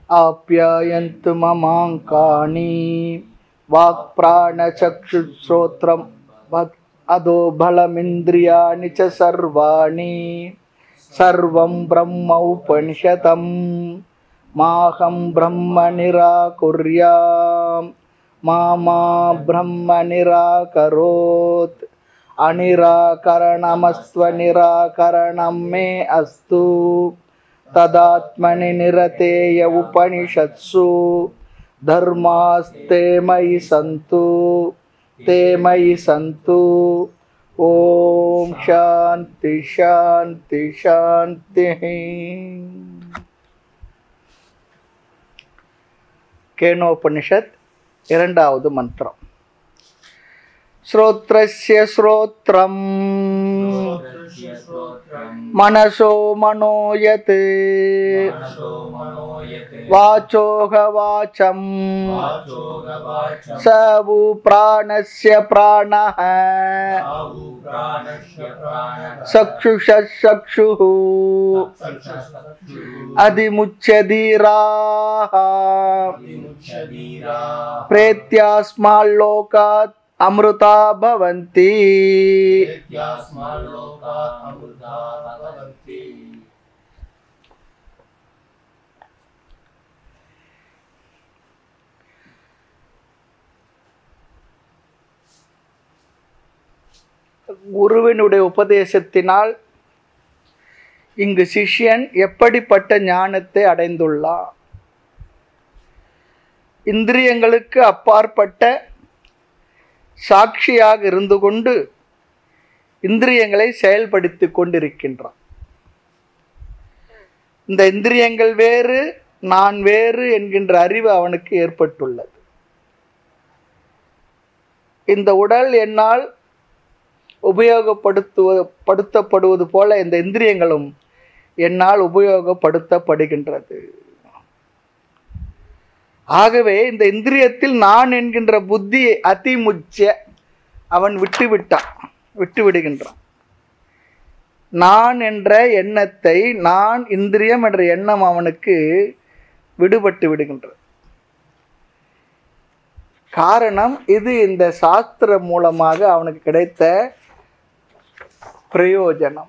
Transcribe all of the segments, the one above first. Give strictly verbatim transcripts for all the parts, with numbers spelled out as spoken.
आप्यायन्तु ममाङ्कानि वाक्प्राणचक्षुश्रोत्रम् अदो बलमिन्द्रियाणि च सर्वाणि सर्वं ब्रह्म उपनिषदम् माहं ब्रह्म निराकुर्याम् मा मा ब्रह्म निराकरोत् अनिराकरणमस्त्व निराकरणं मे अस्तु तदात्मनि निरतेय उपनिषत्सु धर्मास्ते मयि सन्तु ते मयि सन्तु। ओम शांति शांति शांति। केनोपनिषत् இரண்டாவது மந்திரம். श्रोत्रस्य श्रोत्रम् मनसो मनोयत् वाचोह वाचम् स वो प्राणस्य प्राणः चक्षुषः चक्षुः अधिमुच्यधीराः प्रेत्यास्माल्लोकात् अमृता भवन्ति। குருவினுடைய உபதேசத்தினால் இங்கு சிஷ்யன் எப்படிப்பட்ட ஞானத்தை அடைந்துள்ளார்? இந்திரியங்களுக்கு அப்பாற்பட்ட சாட்சியாக இருந்து கொண்டு இந்திரியங்களை செயல்படுத்தி கொண்டிருக்கின்றான். இந்த இந்திரியங்கள் வேறு நான் வேறு என்கின்ற அறிவு அவனுக்கு ஏற்பட்டுள்ளது. இந்த உடல் என்னால் உபயோகப்படுத்துவப்படுத்தப்படுவது போல இந்த இந்திரியங்களும் என்னால் உபயோகப்படுத்தப்படுகின்றது. ஆகவே இந்த இந்திரியத்தில் நான் என்கின்ற புத்தி அதிமுச்ச அவன் விட்டு விட்டான் விட்டு விடுகின்றான். நான் என்ற எண்ணத்தை, நான் இந்திரியம் என்ற எண்ணம் அவனுக்கு விடுபட்டு விடுகின்றது. காரணம் இது இந்த சாஸ்திரம் மூலமாக அவனுக்கு கிடைத்த பிரயோஜனம்.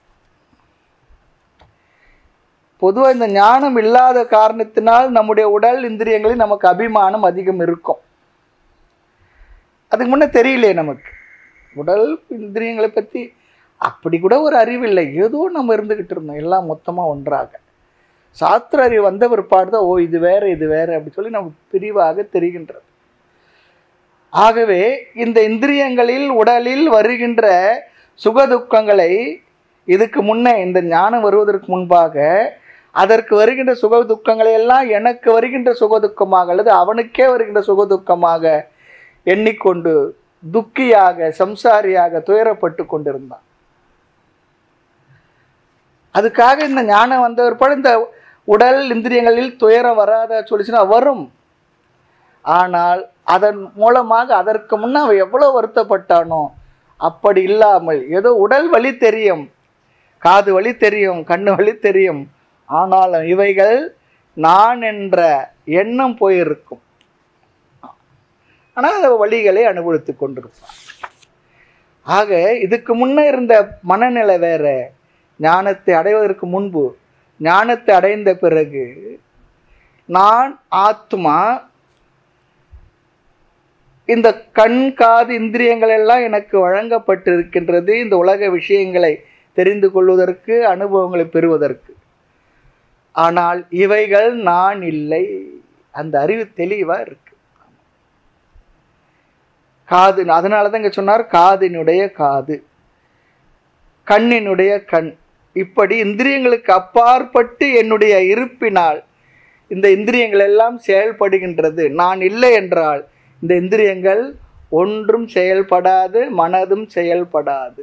பொதுவாக இந்த ஞானம் இல்லாத காரணத்தினால் நம்முடைய உடல் இந்திரியங்களில் நமக்கு அபிமானம் அதிகம் இருக்கும். அதுக்கு முன்னே தெரியலையே நமக்கு உடல் இந்திரியங்களை பற்றி அப்படி கூட ஒரு அறிவில்லை. ஏதோ நம்ம இருந்துக்கிட்டு இருந்தோம் எல்லாம் மொத்தமாக ஒன்றாக. சாஸ்திர அறிவு வந்த பிற்பாடு தான் ஓ இது வேற இது வேற அப்படி சொல்லி நமக்கு பிரிவாக தெரிகின்றது. ஆகவே இந்த இந்திரியங்களில் உடலில் வருகின்ற சுகதுக்கங்களை இதுக்கு முன்னே இந்த ஞானம் வருவதற்கு முன்பாக அதற்கு வருகின்ற சுக துக்கங்களை எல்லாம் எனக்கு வருகின்ற சுகதுக்கமாக அல்லது அவனுக்கே வருகின்ற சுகதுக்கமாக எண்ணிக்கொண்டு துக்கியாக சம்சாரியாக துயரப்பட்டு கொண்டிருந்தான். அதுக்காக இந்த ஞானம் வந்த பிற்பாடு இந்த உடல் இந்திரியங்களில் துயரம் வராத சொல்லிச்சுன்னா வரும். ஆனால் அதன் மூலமாக அதற்கு முன்னே அவன் எவ்வளோ வருத்தப்பட்டானோ அப்படி இல்லாமல் ஏதோ உடல் வலி தெரியும், காது வலி தெரியும், கண்ணு வலி தெரியும், ஆனாலும் இவைகள் நான் என்ற எண்ணம் போயிருக்கும். ஆனால் அந்த வழிகளை அனுபவித்து கொண்டிருப்பான். ஆக இதுக்கு முன்னே இருந்த மனநிலை வேற. ஞானத்தை அடைவதற்கு முன்பு, ஞானத்தை அடைந்த பிறகு நான் ஆத்மா, இந்த கண் காது இந்திரியங்கள் எல்லாம் எனக்கு வழங்கப்பட்டிருக்கின்றது இந்த உலக விஷயங்களை தெரிந்து கொள்வதற்கு, அனுபவங்களை பெறுவதற்கு. ஆனால் இவைகள் நான் இல்லை. அந்த அறிவு தெளிவாக இருக்கு. காது, அதனால தான் இங்கே சொன்னார் காதினுடைய காது, கண்ணினுடைய கண். இப்படி இந்திரியங்களுக்கு அப்பாற்பட்டு என்னுடைய இருப்பினால் இந்த இந்திரியங்கள் எல்லாம் செயல்படுகின்றது. நான் இல்லை என்றால் இந்த இந்திரியங்கள் ஒன்றும் செயல்படாது, மனதும் செயல்படாது.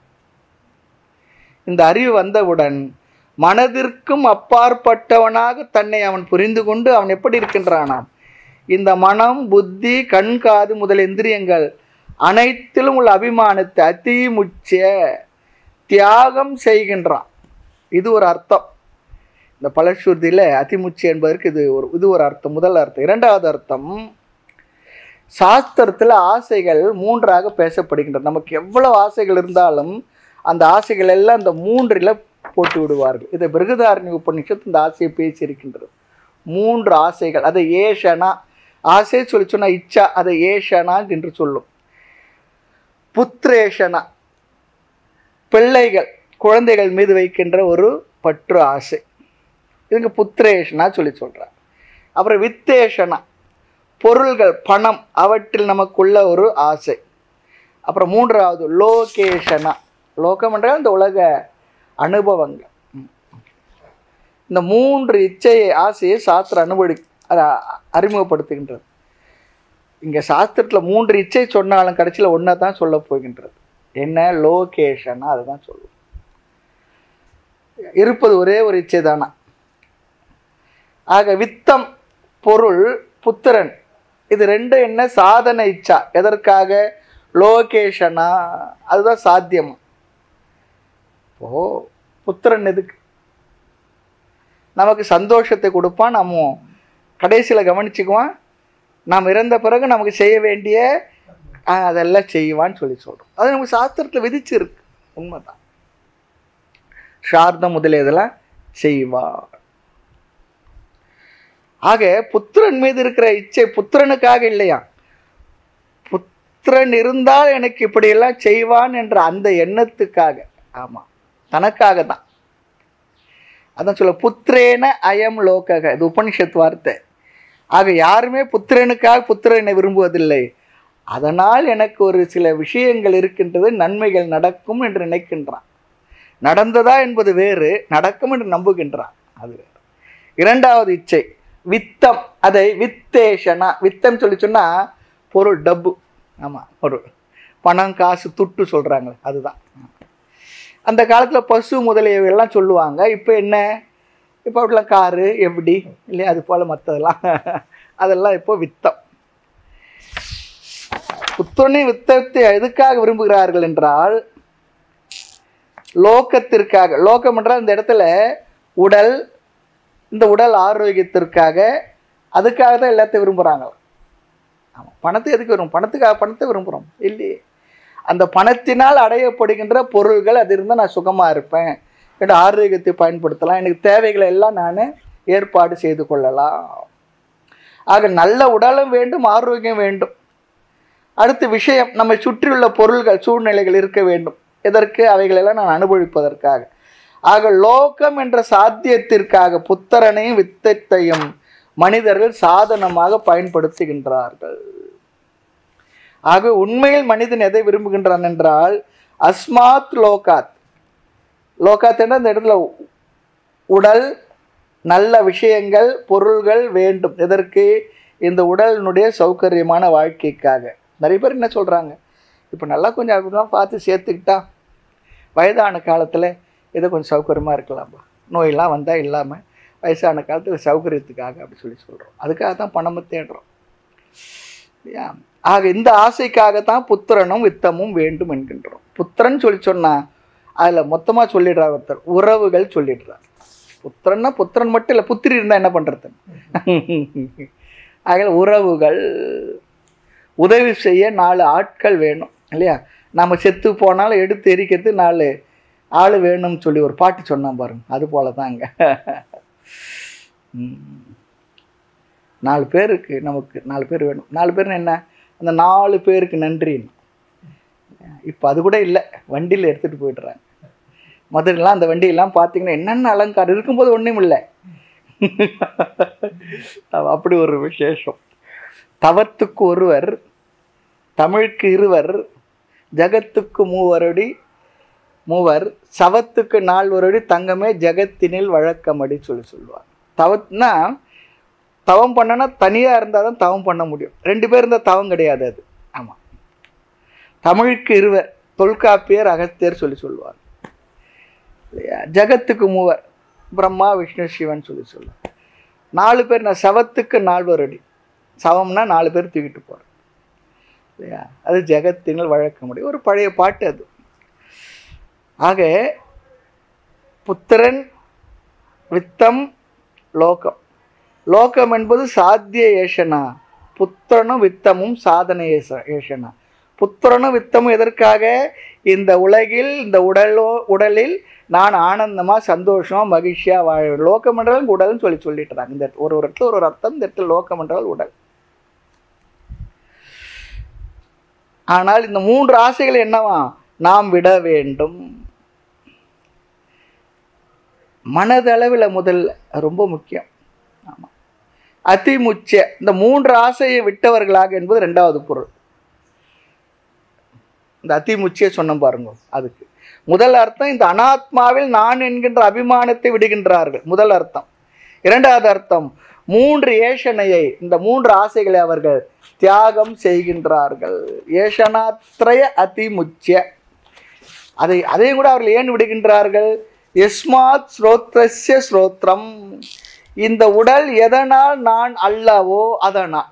இந்த அறிவு வந்தவுடன் மனதிற்கும் அப்பாற்பட்டவனாக தன்னை அவன் புரிந்து கொண்டு அவன் எப்படி இருக்கின்றானாம், இந்த மனம், புத்தி, கண், காது முதல் இந்திரியங்கள் அனைத்திலும் உள்ள அபிமானத்தை அதிமுச்ச தியாகம் செய்கின்றான். இது ஒரு அர்த்தம். இந்த பலஸ்ருதியில் அதிமுச்சி என்பதற்கு இது ஒரு இது ஒரு அர்த்தம், முதல் அர்த்தம். இரண்டாவது அர்த்தம், சாஸ்திரத்தில் ஆசைகள் மூன்றாக பேசப்படுகின்றன. நமக்கு எவ்வளவு ஆசைகள் இருந்தாலும் அந்த ஆசைகள் எல்லாம் அந்த மூன்றில் போட்டு விடுவார்கள். இதை பிருகதாரண்ய உபநிஷத்து இந்த ஆசையை பேசியிருக்கின்றது. மூன்று ஆசைகள், அதை ஏஷனா, ஆசை சொல்லி சொன்னால் இச்சா, அதை ஏஷனா என்று சொல்லும். புத்திரேஷனா, பிள்ளைகள் குழந்தைகள் மீது வைக்கின்ற ஒரு பற்று ஆசை, இதுங்க புத்திரேஷனா சொல்லி சொல்கிறார். அப்புறம் வித்தேஷனா, பொருள்கள் பணம் அவற்றில் நமக்குள்ள ஒரு ஆசை. அப்புறம் மூன்றாவது லோகேஷனா, லோகம் என்றால் இந்த உலக அனுபவங்கள். இந்த மூன்று இச்சையை ஆசையை சாஸ்திரம் அனுபவி அதை அறிமுகப்படுத்துகின்றது. இங்கே சாஸ்திரத்தில் மூன்று இச்சை சொன்னாலும் கடைசியில் ஒன்றை தான் சொல்ல போகின்றது. என்ன? லோகேஷனா, அதுதான் சொல்லுவோம். இருப்பது ஒரே ஒரு இச்சை தானா. ஆக வித்தம் பொருள், புத்திரன், இது ரெண்டும் என்ன? சாதன இச்சா. எதற்காக? லோகேஷனா, அதுதான் சாத்தியம். ஓ, புத்திரன் எதுக்கு? நமக்கு சந்தோஷத்தை கொடுப்பான், நம்ம கடைசியில் கவனிச்சுக்குவான், நாம் இறந்த பிறகு நமக்கு செய்ய வேண்டிய அதெல்லாம் செய்வான்னு சொல்லி சொல்கிறோம். அது நமக்கு சாஸ்திரத்தில் விதிச்சிருக்கு, உண்மைதான். சார்தம் முதலியதெல்லாம் செய்வான். ஆக புத்திரன் மீது இருக்கிற இச்சை புத்திரனுக்காக இல்லையா, புத்திரன் இருந்தால் எனக்கு இப்படியெல்லாம் செய்வான் என்ற அந்த எண்ணத்துக்காக. ஆமாம், தனக்காக தான். அதான் சொல்ல புத்திரேன அயம் லோகக, இது உபனிஷத் வார்த்தை. ஆக யாருமே புத்திரனுக்காக புத்திரனை விரும்புவதில்லை. அதனால் எனக்கு ஒரு சில விஷயங்கள் இருக்கின்றது, நன்மைகள் நடக்கும் என்று நினைக்கின்றான். நடந்ததா என்பது வேறு, நடக்கும் என்று நம்புகின்றான், அது வேறு. இரண்டாவது இச்சை வித்தம், அதை வித்தேஷனா, வித்தம் சொல்லி சொன்னால் பொருள், டப்பு. ஆமாம், பொருள், பணம், காசு, துட்டு சொல்கிறாங்க, அதுதான். அந்த காலத்தில் பசு முதலியவையெல்லாம் சொல்லுவாங்க. இப்போ என்ன? இப்போ அப்படிலாம் காரு எப்படி இல்லையா, அது போல் மற்றதெல்லாம் அதெல்லாம் இப்போ வித்தம். புத்திரனை வித்தத்தை எதுக்காக விரும்புகிறார்கள் என்றால் லோகத்திற்காக. லோகம் என்றால் இந்த இடத்துல உடல், இந்த உடல் ஆரோக்கியத்திற்காக, அதுக்காக தான் எல்லாத்தையும் விரும்புகிறாங்க. ஆமாம், பணத்தை எதுக்கு விரும்பும்? பணத்துக்காக பணத்தை விரும்புகிறோம் இல்லையே. அந்த பணத்தினால் அடையப்படுகின்ற பொருள்கள், அது இருந்தால் நான் சுகமாக இருப்பேன், என்னோட ஆரோக்கியத்தை பயன்படுத்தலாம், எனக்கு தேவைகளை எல்லாம் நான் ஏற்பாடு செய்து கொள்ளலாம். ஆக நல்ல உடலும் வேண்டும், ஆரோக்கியம் வேண்டும். அடுத்த விஷயம், நம்மை சுற்றியுள்ள பொருள்கள், சூழ்நிலைகள் இருக்க வேண்டும். எதற்கு? அவைகளெல்லாம் நான் அனுபவிப்பதற்காக. ஆக லோகம் என்ற சாத்தியத்திற்காக புத்திரனையும் வித்தத்தையும் மனிதர்கள் சாதனமாக பயன்படுத்துகின்றார்கள். ஆக உண்மையில் மனிதன் எதை விரும்புகின்றான் என்றால் அஸ்மாத் லோகாத். லோகாத் என்ற இந்த இடத்துல உடல், நல்ல விஷயங்கள், பொருள்கள் வேண்டும். எதற்கு? இந்த உடலினுடைய சௌகரியமான வாழ்க்கைக்காக. நிறைய பேர் என்ன சொல்கிறாங்க, இப்போ நல்லா கொஞ்சம் அப்படிலாம் பார்த்து சேர்த்துக்கிட்டா வயதான காலத்தில் ஏதோ கொஞ்சம் சௌகரியமாக இருக்கலாம்பா, நோயெல்லாம் வந்தால் இல்லாமல் வயசான காலத்தில் சௌகரியத்துக்காக அப்படி சொல்லி சொல்கிறோம். அதுக்காக தான் பணத்தை தேடுறோம். ஆக இந்த ஆசைக்காகத்தான் புத்திரனும் வித்தமும் வேண்டும் என்கின்றோம். புத்திரன் சொல்லி சொன்னால் அதில் மொத்தமாக சொல்லிடுறார் ஒருத்தர், உறவுகள் சொல்லிடுறார். புத்திரன்னா புத்திரன் மட்டும் இல்லை, புத்திரி இருந்தால் என்ன பண்ணுறது? ஆக உறவுகள், உதவி செய்ய நாலு ஆட்கள் வேணும் இல்லையா. நம்ம செத்து போனாலும் எடுத்து எரிக்கிறது நாலு ஆள் வேணும்னு சொல்லி ஒரு பாட்டு சொன்னான் பாருங்க, அது போல தான் அங்கே நாலு பேருக்கு, நமக்கு நாலு பேர் வேணும். நாலு பேர்னு என்ன? அந்த நாலு பேருக்கு நன்றின்னு. இப்போ அது கூட இல்லை, வண்டியில் எடுத்துகிட்டு போய்ட்டுறாங்க. மதுரைலாம் அந்த வண்டியெல்லாம் பார்த்தீங்கன்னா என்னென்ன அலங்காரம், இருக்கும்போது ஒன்றும் இல்லை. அப்படி ஒரு விசேஷம். தவத்துக்கு ஒருவர், தமிழுக்கு இருவர், ஜகத்துக்கு மூவரடி மூவர், சவத்துக்கு நால்வரடி தங்கமே ஜகத்தினில் வழக்கமடி சொல்லி சொல்லுவார். தவத்னா தவம் பண்ணனா தனியாக இருந்தால் தான் தவம் பண்ண முடியும், ரெண்டு பேர் இருந்தால் தவம் கிடையாது அது. ஆமாம், தமிழுக்கு இருவர், தொல்காப்பியர், அகத்தியர் சொல்லி சொல்லுவார் இல்லையா. ஜகத்துக்கு மூவர், பிரம்மா, விஷ்ணு, சிவன் சொல்லி சொல்லுவார். நாலு பேர், நான் சவத்துக்கு நால்வர் அடி, சவம்னா நாலு பேர் தூக்கிட்டு போகிறேன் இல்லையா, அது ஜெகத்தினில் வழக்க முடியும், ஒரு பழைய பாட்டு அது. ஆக புத்திரன் வித்தம் லோகம். லோகம் என்பது சாத்திய ஏஷனா, புத்திரனும் வித்தமும் சாதன ஏச ஏஷனா. புத்திரனும் வித்தமும் எதற்காக? இந்த உலகில் இந்த உடலோ உடலில் நான் ஆனந்தமாக சந்தோஷமாக மகிழ்ச்சியாக வாழ. லோகம் என்றால் உடல்னு சொல்லி சொல்லிட்டுறாங்க. இந்த ஒரு ஒரு இடத்துல ஒரு அர்த்தம், இந்த இடத்துல லோகம் என்றால் உடல். ஆனால் இந்த மூன்று ஆசைகள் என்னவா? நாம் விட வேண்டும். மனதளவில் முதல் ரொம்ப முக்கியம். ஆமாம், அதிமுச்ச இந்த மூன்று ஆசையை விட்டவர்களாக என்பது ரெண்டாவது பொருள். இந்த அதிமுச்சியை சொன்ன பாருங்க. அதுக்கு முதல் அர்த்தம் இந்த அனாத்மாவில் நான் என்கின்ற அபிமானத்தை விடுகின்றார்கள், முதல் அர்த்தம். இரண்டாவது அர்த்தம் மூன்று ஏஷனையை, இந்த மூன்று ஆசைகளை அவர்கள் தியாகம் செய்கின்றார்கள். ஏஷனாத்ரய அதிமுச்சிய. அதை அதையும் கூட அவர்கள் ஏன் விடுகின்றார்கள்? யஸ்மாத் ஸ்ரோத்ரஸ்ய ஸ்ரோத்ரம், இந்த உடல் எதனால் நான் அல்லவோ அதனால்.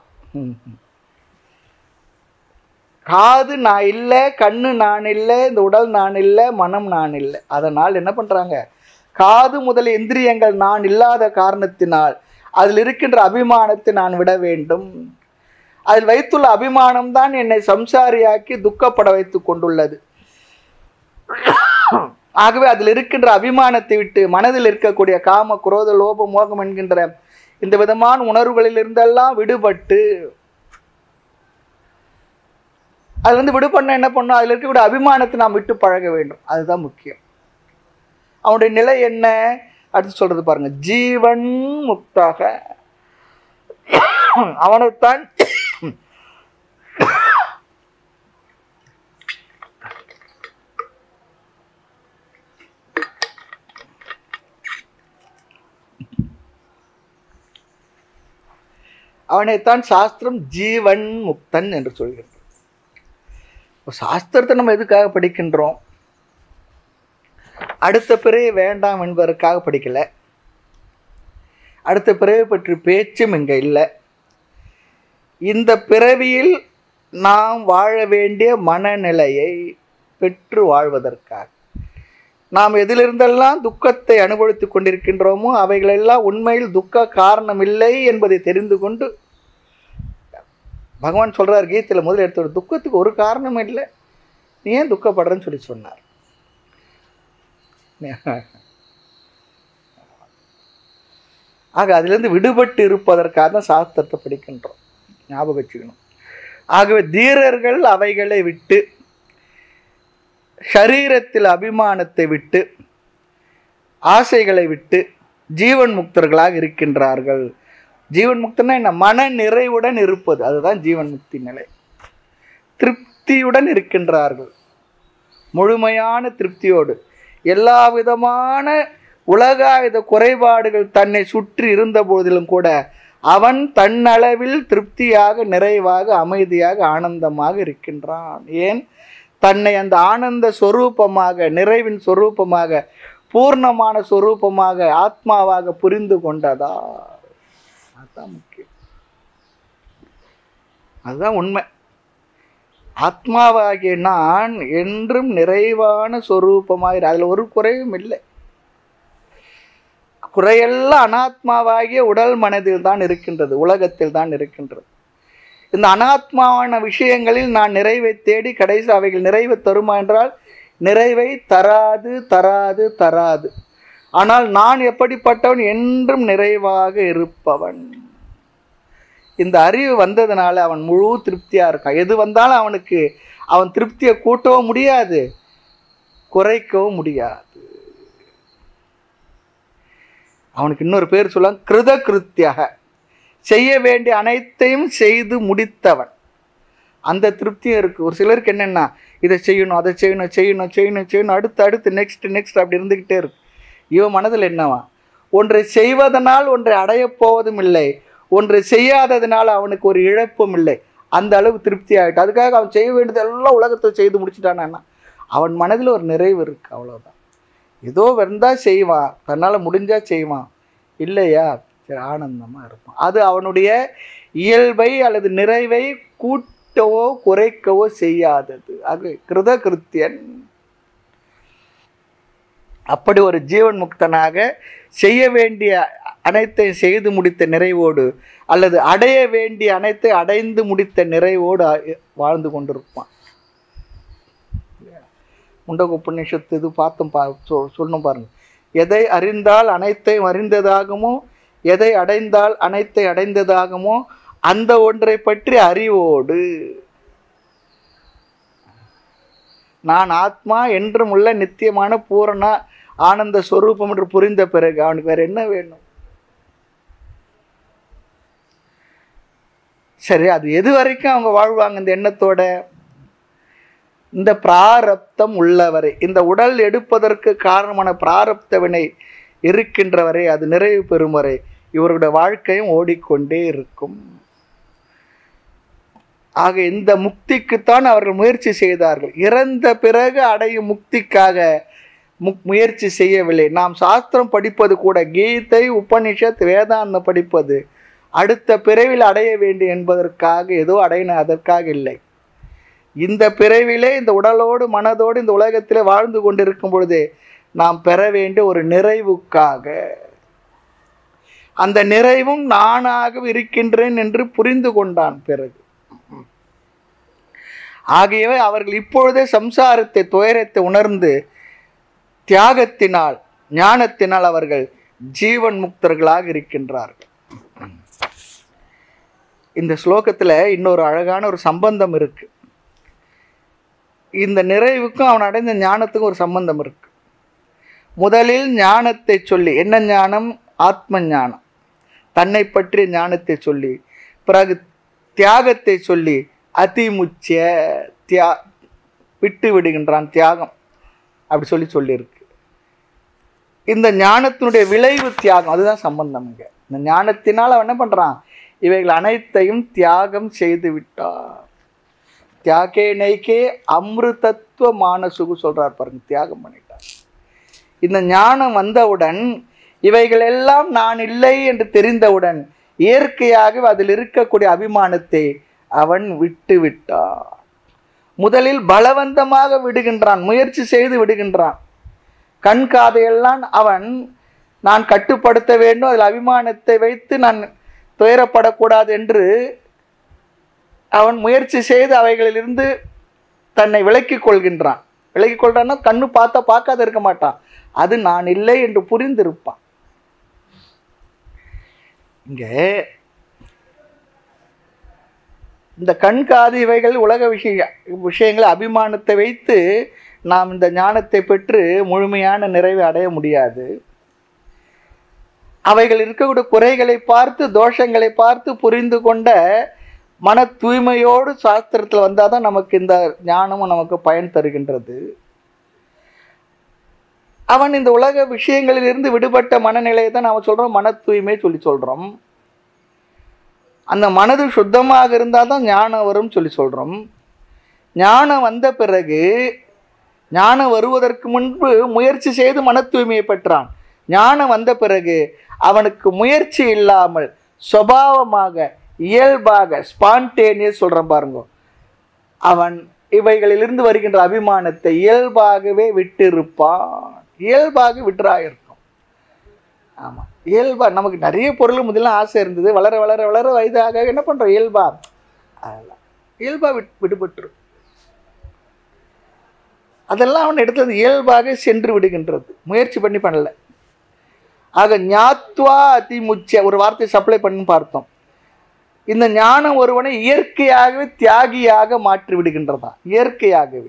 காது நான் இல்லை, கண்ணு நான் இல்லை, இந்த உடல் நான் இல்லை, மனம் நான் இல்லை. அதனால் என்ன பண்ணுறாங்க? காது முதல் இந்திரியங்கள் நான் இல்லாத காரணத்தினால் அதில் இருக்கின்ற அபிமானத்தை நான் விட வேண்டும். அதில் வைத்துள்ள அபிமானம் தான் என்னை சம்சாரியாக்கி துக்கப்பட வைத்து கொண்டுள்ளது. ஆகவே அதில் இருக்கின்ற அபிமானத்தை விட்டு மனதில் இருக்கக்கூடிய காம குரோத லோப மோகம் என்கின்ற இந்த விதமான உணர்வுகளில் இருந்தெல்லாம் விடுபட்டு, அது வந்து விடுபண்ண என்ன பண்ணும்? அதில் இருக்கக்கூடிய அபிமானத்தை நாம் விட்டு பழக வேண்டும். அதுதான் முக்கியம். அவனுடைய நிலை என்ன அடுத்து சொல்றது பாருங்க. ஜீவன் முக்தாக, அவனைத்தான் அவனைத்தான் சாஸ்திரம் ஜீவன் முக்தன் என்று சொல்கின்றோம். சாஸ்திரத்தை நம்ம எதுக்காக படிக்கின்றோம்? அடுத்த பிறவி வேண்டாம் என்பதற்காக படிக்கல. அடுத்த பிறவி பற்றி பேச்சும் இங்கே இல்லை. இந்த பிறவியில் நாம் வாழ வேண்டிய மனநிலையை பெற்று வாழ்வதற்காக. நாம் எதிலிருந்தெல்லாம் துக்கத்தை அனுபவித்துக் கொண்டிருக்கின்றோமோ அவைகளெல்லாம் உண்மையில் துக்க காரணம் இல்லை என்பதை தெரிந்து கொண்டு பகவான் சொல்றார் கீதையில் முதல் எடுத்த துக்கத்துக்கு ஒரு காரணம் இல்லை, நீ ஏன் துக்கப்படுறன்னு சொல்லி சொன்னார். ஆக அதிலிருந்து விடுபட்டு இருப்பதற்காக தான் சாஸ்திரத்தை படிக்கின்றோம், ஞாபகம் வச்சுக்கணும். ஆகவே தீரர்கள் அவைகளை விட்டு, ஷரீரத்தில் அபிமானத்தை விட்டு, ஆசைகளை விட்டு ஜீவன் முக்தர்களாக இருக்கின்றார்கள். ஜீவன் முக்தனா என்ன? மன நிறைவுடன் இருப்பது, அதுதான் ஜீவன் முக்தி நிலை. திருப்தியுடன் இருக்கின்றார்கள், முழுமையான திருப்தியோடு. எல்லா விதமான உலகாயுத குறைபாடுகள் தன்னை சுற்றி இருந்த போதிலும் கூட அவன் தன்னளவில் திருப்தியாக, நிறைவாக, அமைதியாக, ஆனந்தமாக இருக்கின்றான். ஏன்? தன்னை அந்த ஆனந்த சொரூபமாக, நிறைவின் சொரூபமாக, பூர்ணமான சொரூபமாக, ஆத்மாவாக புரிந்து கொண்டதா. அதுதான் முக்கியம், அதுதான் உண்மை. ஆத்மாவாகிய நான் என்றும் நிறைவான சொரூபமாக, அதில் ஒரு குறையும் இல்லை. குறையெல்லாம் அனாத்மாவாகிய உடல் மனதில் தான் இருக்கின்றது, உலகத்தில் தான் இருக்கின்றது. இந்த அனாத்மாவான விஷயங்களில் நான் நிறைவை தேடி கடைசி அவைகள் நிறைவை தருமா என்றால் நிறைவை தராது, தராது, தராது. ஆனால் நான் எப்படிப்பட்டவன்? என்றும் நிறைவாக இருப்பவன். இந்த அறிவு வந்ததுனால அவன் முழு திருப்தியாக இருக்கான். எது வந்தாலும் அவனுக்கு அவன் திருப்தியை கூட்டவும் முடியாது, குறைக்கவும் முடியாது. அவனுக்கு இன்னொரு பேர் சொல்லலாம், கிருத கிருத்தியாக, செய்ய வேண்டிய அனைத்தையும் செய்து முடித்தவன். அந்த திருப்தியும் இருக்குது. ஒரு சிலருக்கு என்னென்னா, இதை செய்யணும், அதை செய்யணும், செய்யணும் செய்யணும் செய்யணும் அடுத்து அடுத்து நெக்ஸ்ட் நெக்ஸ்ட் அப்படி இருந்துக்கிட்டே இருக்கு. இவன் மனதில் என்னவா? ஒன்றை செய்வதனால் ஒன்றை அடையப் போவதும் இல்லை, ஒன்றை செய்யாததுனால அவனுக்கு ஒரு இழப்பும் இல்லை. அந்த அளவு திருப்தி ஆகிட்டு அதுக்காக அவன் செய்ய வேண்டியதெல்லாம் உலகத்தை செய்து முடிச்சுட்டானா அவன் மனதில் ஒரு நிறைவு இருக்குது, அவ்வளோதான். ஏதோ வந்தால் செய்வான், தன்னால் முடிஞ்சால் செய்வான், இல்லையா சரி ஆனந்தமாக இருப்பான். அது அவனுடைய இயல்பை அல்லது நிறைவை கூட்டவோ குறைக்கவோ செய்யாதது. அது கிருத கிருத்தியன். அப்படி ஒரு ஜீவன் முக்தனாக செய்ய வேண்டிய அனைத்தையும் செய்து முடித்த நிறைவோடு அல்லது அடைய வேண்டிய அனைத்தை அடைந்து முடித்த நிறைவோடு வாழ்ந்து கொண்டிருப்பான். முண்டக உபநிஷத்து இது பார்த்தோம் பா சொல்லணும் பாருங்க. எதை அறிந்தால் அனைத்தையும் அறிந்ததாகுமோ, எதை அடைந்தால் அனைத்தை அடைந்ததாகுமோ அந்த ஒன்றை பற்றி அறிவோடு நான் ஆத்மா என்றும் உள்ள நித்தியமான பூரண ஆனந்த ஸ்வரூபம் என்று புரிந்த பிறகு அவனுக்கு வேற என்ன வேணும்? சரி, அது எது வரைக்கும் அவங்க வாழ்வாங்க இந்த எண்ணத்தோட? இந்த பிராரப்தம் உள்ளவரை, இந்த உடல் எடுப்பதற்கு காரணமான பிராரப்த வினை இருக்கின்ற வரை, அது நிறைவு பெறும் வரை இவருடைய வாழ்க்கையும் ஓடிக்கொண்டே இருக்கும். ஆக இந்த முக்திக்குத்தான் அவர்கள் முயற்சி செய்தார்கள். இறந்த பிறகு அடையும் முக்திக்காக முக் முயற்சி செய்யவில்லை. நாம் சாஸ்திரம் படிப்பது கூட, கீதை, உபனிஷத், வேதாந்தம் படிப்பது அடுத்த பிறவில் அடைய வேண்டும் என்பதற்காக, ஏதோ அடையின அதற்காக இல்லை. இந்த பிறவிலே இந்த உடலோடு மனதோடு இந்த உலகத்திலே வாழ்ந்து கொண்டிருக்கும் பொழுதே நாம் பெற வேண்டிய ஒரு நிறைவுக்காக, அந்த நிறைவும் நானாக இருக்கின்றேன் என்று புரிந்து கொண்டான் பிறகு. ஆகியவை அவர்கள் இப்பொழுதே சம்சாரத்தை, துயரத்தை உணர்ந்து தியாகத்தினால், ஞானத்தினால் அவர்கள் ஜீவன் முக்தர்களாக இருக்கின்றார்கள். இந்த ஸ்லோகத்தில் இன்னொரு அழகான ஒரு சம்பந்தம் இருக்கு. இந்த நிறைவுக்கும் அவன் அடைந்த ஞானத்துக்கும் ஒரு சம்பந்தம் இருக்கு. முதலில் ஞானத்தை சொல்லி, என்ன ஞானம்? ஆத்ம ஞானம், தன்னை பற்றிய ஞானத்தை சொல்லி, பிறகு தியாகத்தை சொல்லி அதிமுச்ச தியா விட்டு விடுகின்றான், தியாகம் அப்படி சொல்லி சொல்லியிருக்கு. இந்த ஞானத்தினுடைய விளைவு தியாகம், அதுதான் சம்பந்தம். இங்க இந்த ஞானத்தினால் அவன் என்ன பண்றான்? இவைகள் அனைத்தையும் தியாகம் செய்து விட்டார். தியாகே நைக்கே அமிர்தத்துவ மானசுகு சொல்றார் பாருங்க, தியாகம் பண்ணிட்டார். இந்த ஞானம் வந்தவுடன், இவைகள் எல்லாம் நான் இல்லை என்று தெரிந்தவுடன் இயற்கையாக அதில் இருக்கக்கூடிய அபிமானத்தை அவன் விட்டு விட்டான். முதலில் பலவந்தமாக விடுகின்றான், முயற்சி செய்து விடுகின்றான். கண் காதையெல்லாம் அவன் நான் கட்டுப்படுத்த வேண்டும், அதில் அபிமானத்தை வைத்து நான் துயரப்படக்கூடாது என்று அவன் முயற்சி செய்து அவைகளிலிருந்து தன்னை விலக்கிக் கொள்கின்றான். விலக்கிக் கொள்றான்னா கண்ணு பார்த்தா பார்க்காத இருக்க மாட்டான், அது நான் இல்லை என்று புரிந்திருப்பான். இங்கே இந்த கண் காது இவைகள் உலக விஷய விஷயங்கள் அபிமானத்தை வைத்து நாம் இந்த ஞானத்தை பெற்று முழுமையான நிறைவை அடைய முடியாது. அவைகள் இருக்கக்கூடிய குறைகளை பார்த்து, தோஷங்களை பார்த்து புரிந்து கொண்ட மன தூய்மையோடு சாஸ்திரத்தில் வந்தால் தான் நமக்கு இந்த ஞானமும் நமக்கு பயன் தருகின்றது. அவன் இந்த உலக விஷயங்களில் இருந்து விடுபட்ட மனநிலையை தான் நாம் சொல்கிறோம் மன தூய்மை சொல்லி சொல்கிறோம். அந்த மனது சுத்தமாக இருந்தால் தான் ஞானம் வரும் சொல்லி சொல்கிறோம். ஞானம் வந்த பிறகு, ஞானம் வருவதற்கு முன்பு முயற்சி செய்து மன தூய்மையை பெற்றான். ஞானம் வந்த பிறகு அவனுக்கு முயற்சி இல்லாமல் சுபாவமாக, இயல்பாக, ஸ்பான்டேனியஸ் சொல்கிறேன் பாருங்க, அவன் இவைகளிலிருந்து வருகின்ற அபிமானத்தை இயல்பாகவே விட்டிருப்பான். இயல்பாக விட்டுறாயிருக்கும். ஆமாம், இயல்பா நமக்கு நிறைய பொருள் முதல்ல ஆசை இருந்தது, வளர வளர வளர வயதாக என்ன பண்ணுறோம்? இயல்பா அதெல்லாம் இயல்பா விட் விடுபட்டுரும். அதெல்லாம் அவன் எடுத்தது இயல்பாக சென்று விடுகின்றது, முயற்சி பண்ணி பண்ணல. ஆக ஞாத்வா அதிமுச்ச ஒரு வார்த்தை சப்ளை பண்ணி பார்த்தோம். இந்த ஞானம் ஒருவனை இயற்கையாகவே தியாகியாக மாற்றி விடுகின்றதா, இயற்கையாகவே.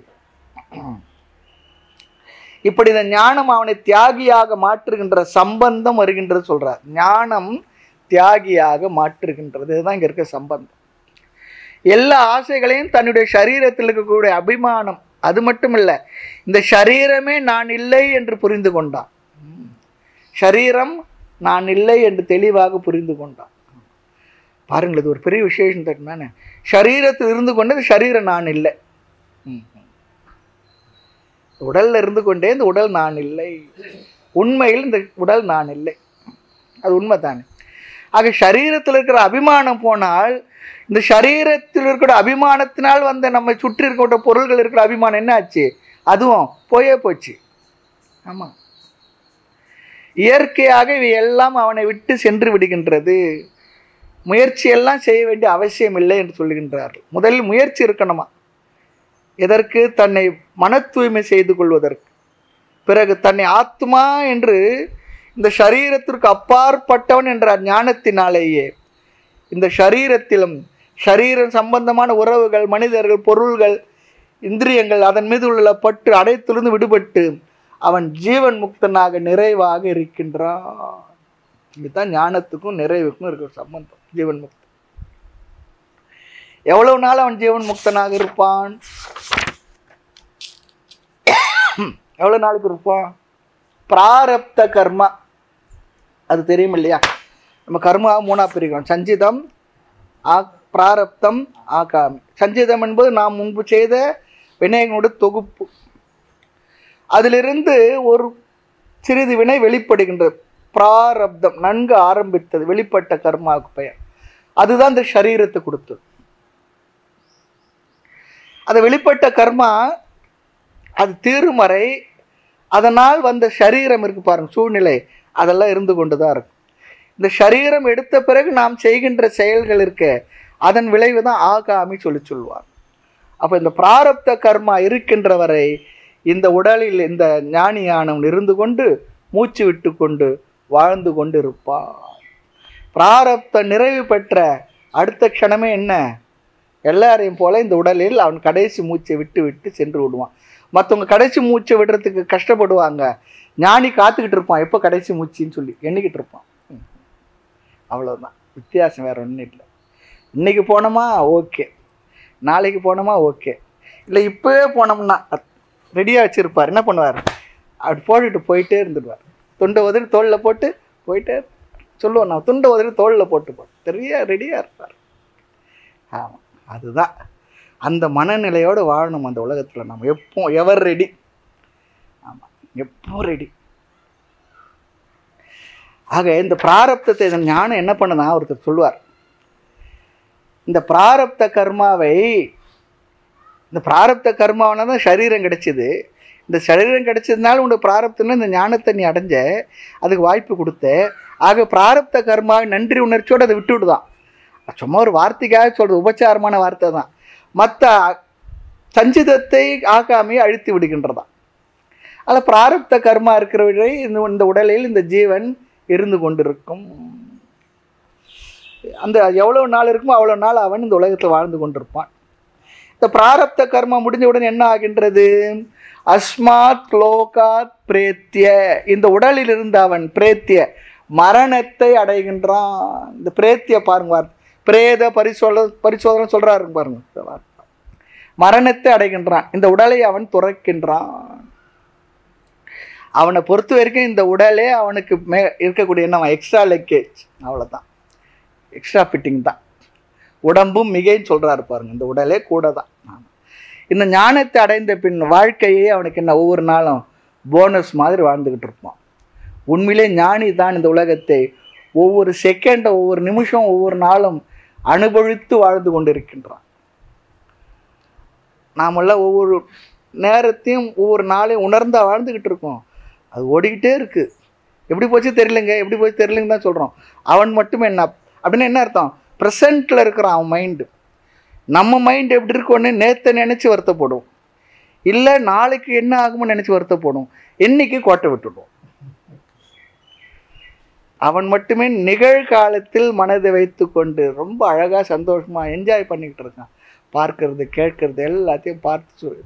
இப்படி இந்த ஞானம் அவனை தியாகியாக மாற்றுகின்ற சம்பந்தம் வருகின்றது சொல்றார். ஞானம் தியாகியாக மாற்றுகின்றது, இதுதான் இங்க இருக்க சம்பந்தம். எல்லா ஆசைகளையும் தன்னுடைய சரீரத்தில் இருக்கக்கூடிய அபிமானம், அது மட்டும் இல்லை, இந்த சரீரமே நான் இல்லை என்று புரிந்து கொண்டான். சரீரம் நான் இல்லை என்று தெளிவாக புரிந்து கொண்டான். பாருங்கள், இது ஒரு பெரிய விசேஷம் தெரியுமானே. சரீரத்தில் இருந்து கொண்டு சரீரம் நான் இல்லை, உடல்ல இருந்து கொண்டே இந்த உடல் நான் இல்லை. உண்மையில் இந்த உடல் நான் இல்லை, அது உண்மை தானே. ஆக சரீரத்தில் இருக்கிற அபிமானம் போனால், இந்த சரீரத்தில் இருக்கிற அபிமானத்தினால் வந்த நம்மை சுற்றி இருக்கிற பொருள்கள் இருக்கிற அபிமானம் என்ன ஆச்சு? அதுவும் போயே போச்சு. ஆமாம், இயற்கையாக இவை எல்லாம் அவனை விட்டு சென்று விடுகின்றது. முயற்சியெல்லாம் செய்ய வேண்டிய அவசியம் இல்லை என்று சொல்லுகின்றார்கள். முதலில் முயற்சி இருக்கணுமா? எதற்கு? தன்னை மன தூய்மை செய்து கொள்வதற்கு. பிறகு தன்னை ஆத்மா என்று இந்த சரீரத்திற்கு அப்பாற்பட்டவன் என்ற ஞானத்தினாலேயே இந்த சரீரத்திலும் சரீரம் சம்பந்தமான உறவுகள், மனிதர்கள், பொருள்கள், இந்திரியங்கள், அதன் மீது உள்ள பற்று அனைத்திலிருந்து விடுபட்டு அவன் ஜீவன் முக்தனாக நிறைவாக இருக்கின்றான். இதுதான் ஞானத்துக்கும் நிறைவுக்கும் இருக்கிற சம்பந்தம். ஜீவன் முக்தன் எவ்வளவு நாள் அவன் ஜீவன் முக்தனாக இருப்பான்? எவ்வளவு நாளுக்கு இருப்பான்? பிராரப்த கர்மா, அது தெரியும் இல்லையா? நம்ம கர்மா மூணா பிரிக்கிறோம். சஞ்சிதம், ஆ பிராரப்தம், ஆகாமி. சஞ்சிதம் என்பது நாம் முன்பு செய்த வினைகளோட தொகுப்பு. அதிலிருந்து ஒரு சிறிது வினை வெளிப்படுகின்றது. பிராரப்தம் நன்கு ஆரம்பித்தது, வெளிப்பட்ட கர்மாவுக்கு பெயர். அதுதான் இந்த சரீரத்தை கொடுத்தது. அந்த வெளிப்பட்ட கர்மா அது தீரும் வரை அதனால் வந்த சரீரம் இருக்கு பாருங்க, சூழ்நிலை, அதெல்லாம் இருந்து கொண்டுதான் இருக்கும். இந்த சரீரம் எடுத்த பிறகு நாம் செய்கின்ற செயல்கள் இருக்க, அதன் விளைவு தான் ஆகாமி சொல்லி சொல்வார். அப்போ இந்த பிராரப்த கர்மா இருக்கின்ற வரை இந்த உடலில் இந்த ஞானியானவன் இருந்து கொண்டு மூச்சு விட்டு கொண்டு வாழ்ந்து கொண்டு இருப்பான். பிராரப்த நிறைவு பெற்ற அடுத்த க்ஷணமே என்ன? எல்லாரையும் போல இந்த உடலில் அவன் கடைசி மூச்சை விட்டு விட்டு சென்று விடுவான். மற்றவங்க கடைசி மூச்சை விடுறதுக்கு கஷ்டப்படுவாங்க, ஞானி காத்துக்கிட்டு இருப்பான் எப்போ கடைசி மூச்சின்னு சொல்லி எண்ணிக்கிட்டு இருப்பான். அவ்வளோதான் வித்தியாசம், வேற ஒன்றும் இல்லை. இன்னைக்கு போனோமா ஓகே, நாளைக்கு போனோமா ஓகே, இல்லை இப்போவே போனோம்னா ரெடியாக வச்சுருப்பார். என்ன பண்ணுவார்? அப்படி போட்டுட்டு போயிட்டே இருந்துடுவார். துண்டை உதறி தோளில் போட்டு போயிட்டே சொல்லுவோம், நான் துண்டை உதறி தோளில் போட்டு போ தெரிய ரெடியாக இருப்பார். ஆமாம், அதுதான் அந்த மனநிலையோடு வாழணும் அந்த உலகத்தில். நம்ம எப்போ எவர் ரெடி. ஆமாம், எப்போ ரெடி. ஆக இந்த பிராரப்தத்தை இதன் ஞானம் என்ன பண்ணுதான் ஒருத்தர் சொல்லுவார். இந்த பிராரப்த கர்மாவை, இந்த பிராரப்த கர்மாவனா தான் சரீரம் கிடைச்சிது. இந்த சரீரம் கிடைச்சதுனால உனக்கு பிராரப்தம்னா இந்த ஞானத்தை நீ அடைஞ்ச, அதுக்கு வாய்ப்பு கொடுத்த. ஆக பிராரப்த கர்மா நன்றி உணர்ச்சியோடு அதை விட்டு விடுதான். சும்மா ஒரு வார்த்தைக்காக சொல்கிறது, உபச்சாரமான வார்த்தை தான். மற்ற சஞ்சிதத்தை ஆகாமையை அழித்து விடுகின்றதா. அதில் பிராரப்த கர்மா இருக்கிறவரை இந்த உடலில் இந்த ஜீவன் இருந்து கொண்டிருக்கும். அந்த எவ்வளோ நாள் இருக்குமோ அவ்வளோ நாள் அவன் இந்த உலகத்தில் வாழ்ந்து கொண்டிருப்பான். இந்த பிராரப்த கர்மா முடிஞ்சவுடன் என்ன ஆகின்றது? அஸ்மாத் லோகாத் பிரேத்திய, இந்த உடலில் இருந்து அவன் பிரேத்திய மரணத்தை அடைகின்றான். இந்த பிரேத்திய பாருங்க, பிரேத பரிசோத பரிசோதனை சொல்றாரு பாருங்க, மரணத்தை அடைகின்றான். இந்த உடலை அவன் துறக்கின்றான். அவனை பொறுத்த வரைக்கும் இந்த உடலே அவனுக்கு மே இருக்கக்கூடிய என்ன எக்ஸ்ட்ரா லெக்கேஜ், அவ்வளோதான், எக்ஸ்ட்ரா ஃபிட்டிங் தான். உடம்பும் மிகைன்னு சொல்கிறாரு பாருங்க, இந்த உடலே கூட தான். இந்த ஞானத்தை அடைந்த பின் வாழ்க்கையே அவனுக்கு என்ன ஒவ்வொரு நாளும் போனஸ் மாதிரி வாழ்ந்துக்கிட்டு இருப்பான். உண்மையிலே ஞானி தான் இந்த உலகத்தை ஒவ்வொரு செகண்டும், ஒவ்வொரு நிமிஷம், ஒவ்வொரு நாளும் அனுபவித்து வாழ்ந்து கொண்டிருக்கின்றான். நாமெல்லாம் ஒவ்வொரு நேரத்தையும் ஒவ்வொரு நாளையும் உணர்ந்தா வாழ்ந்துக்கிட்டு இருக்கோம். அது ஓடிக்கிட்டே இருக்குது. எப்படி போச்சு தெரியலங்க, எப்படி போச்சு தெரியலங்க தான் சொல்கிறோம். அவன் மட்டும் என்ன அப்படின்னு என்ன அர்த்தம்? ப்ரெசண்ட்டில் இருக்கிறான் அவன் மைண்டு. நம்ம மைண்டு எப்படி இருக்கோன்னு நேற்றை நினச்சி வருத்தப்படும், இல்லை நாளைக்கு என்ன ஆகும்னு நினச்சி வருத்தப்படும், என்னைக்கு கோட்டை விட்டுடும். அவன் மட்டுமே நிகழ்காலத்தில் மனதை வைத்து கொண்டு ரொம்ப அழகாக சந்தோஷமாக என்ஜாய் பண்ணிக்கிட்டு இருக்கான். பார்க்கறது, கேட்கறது எல்லாத்தையும் பார்த்து சொல்லு.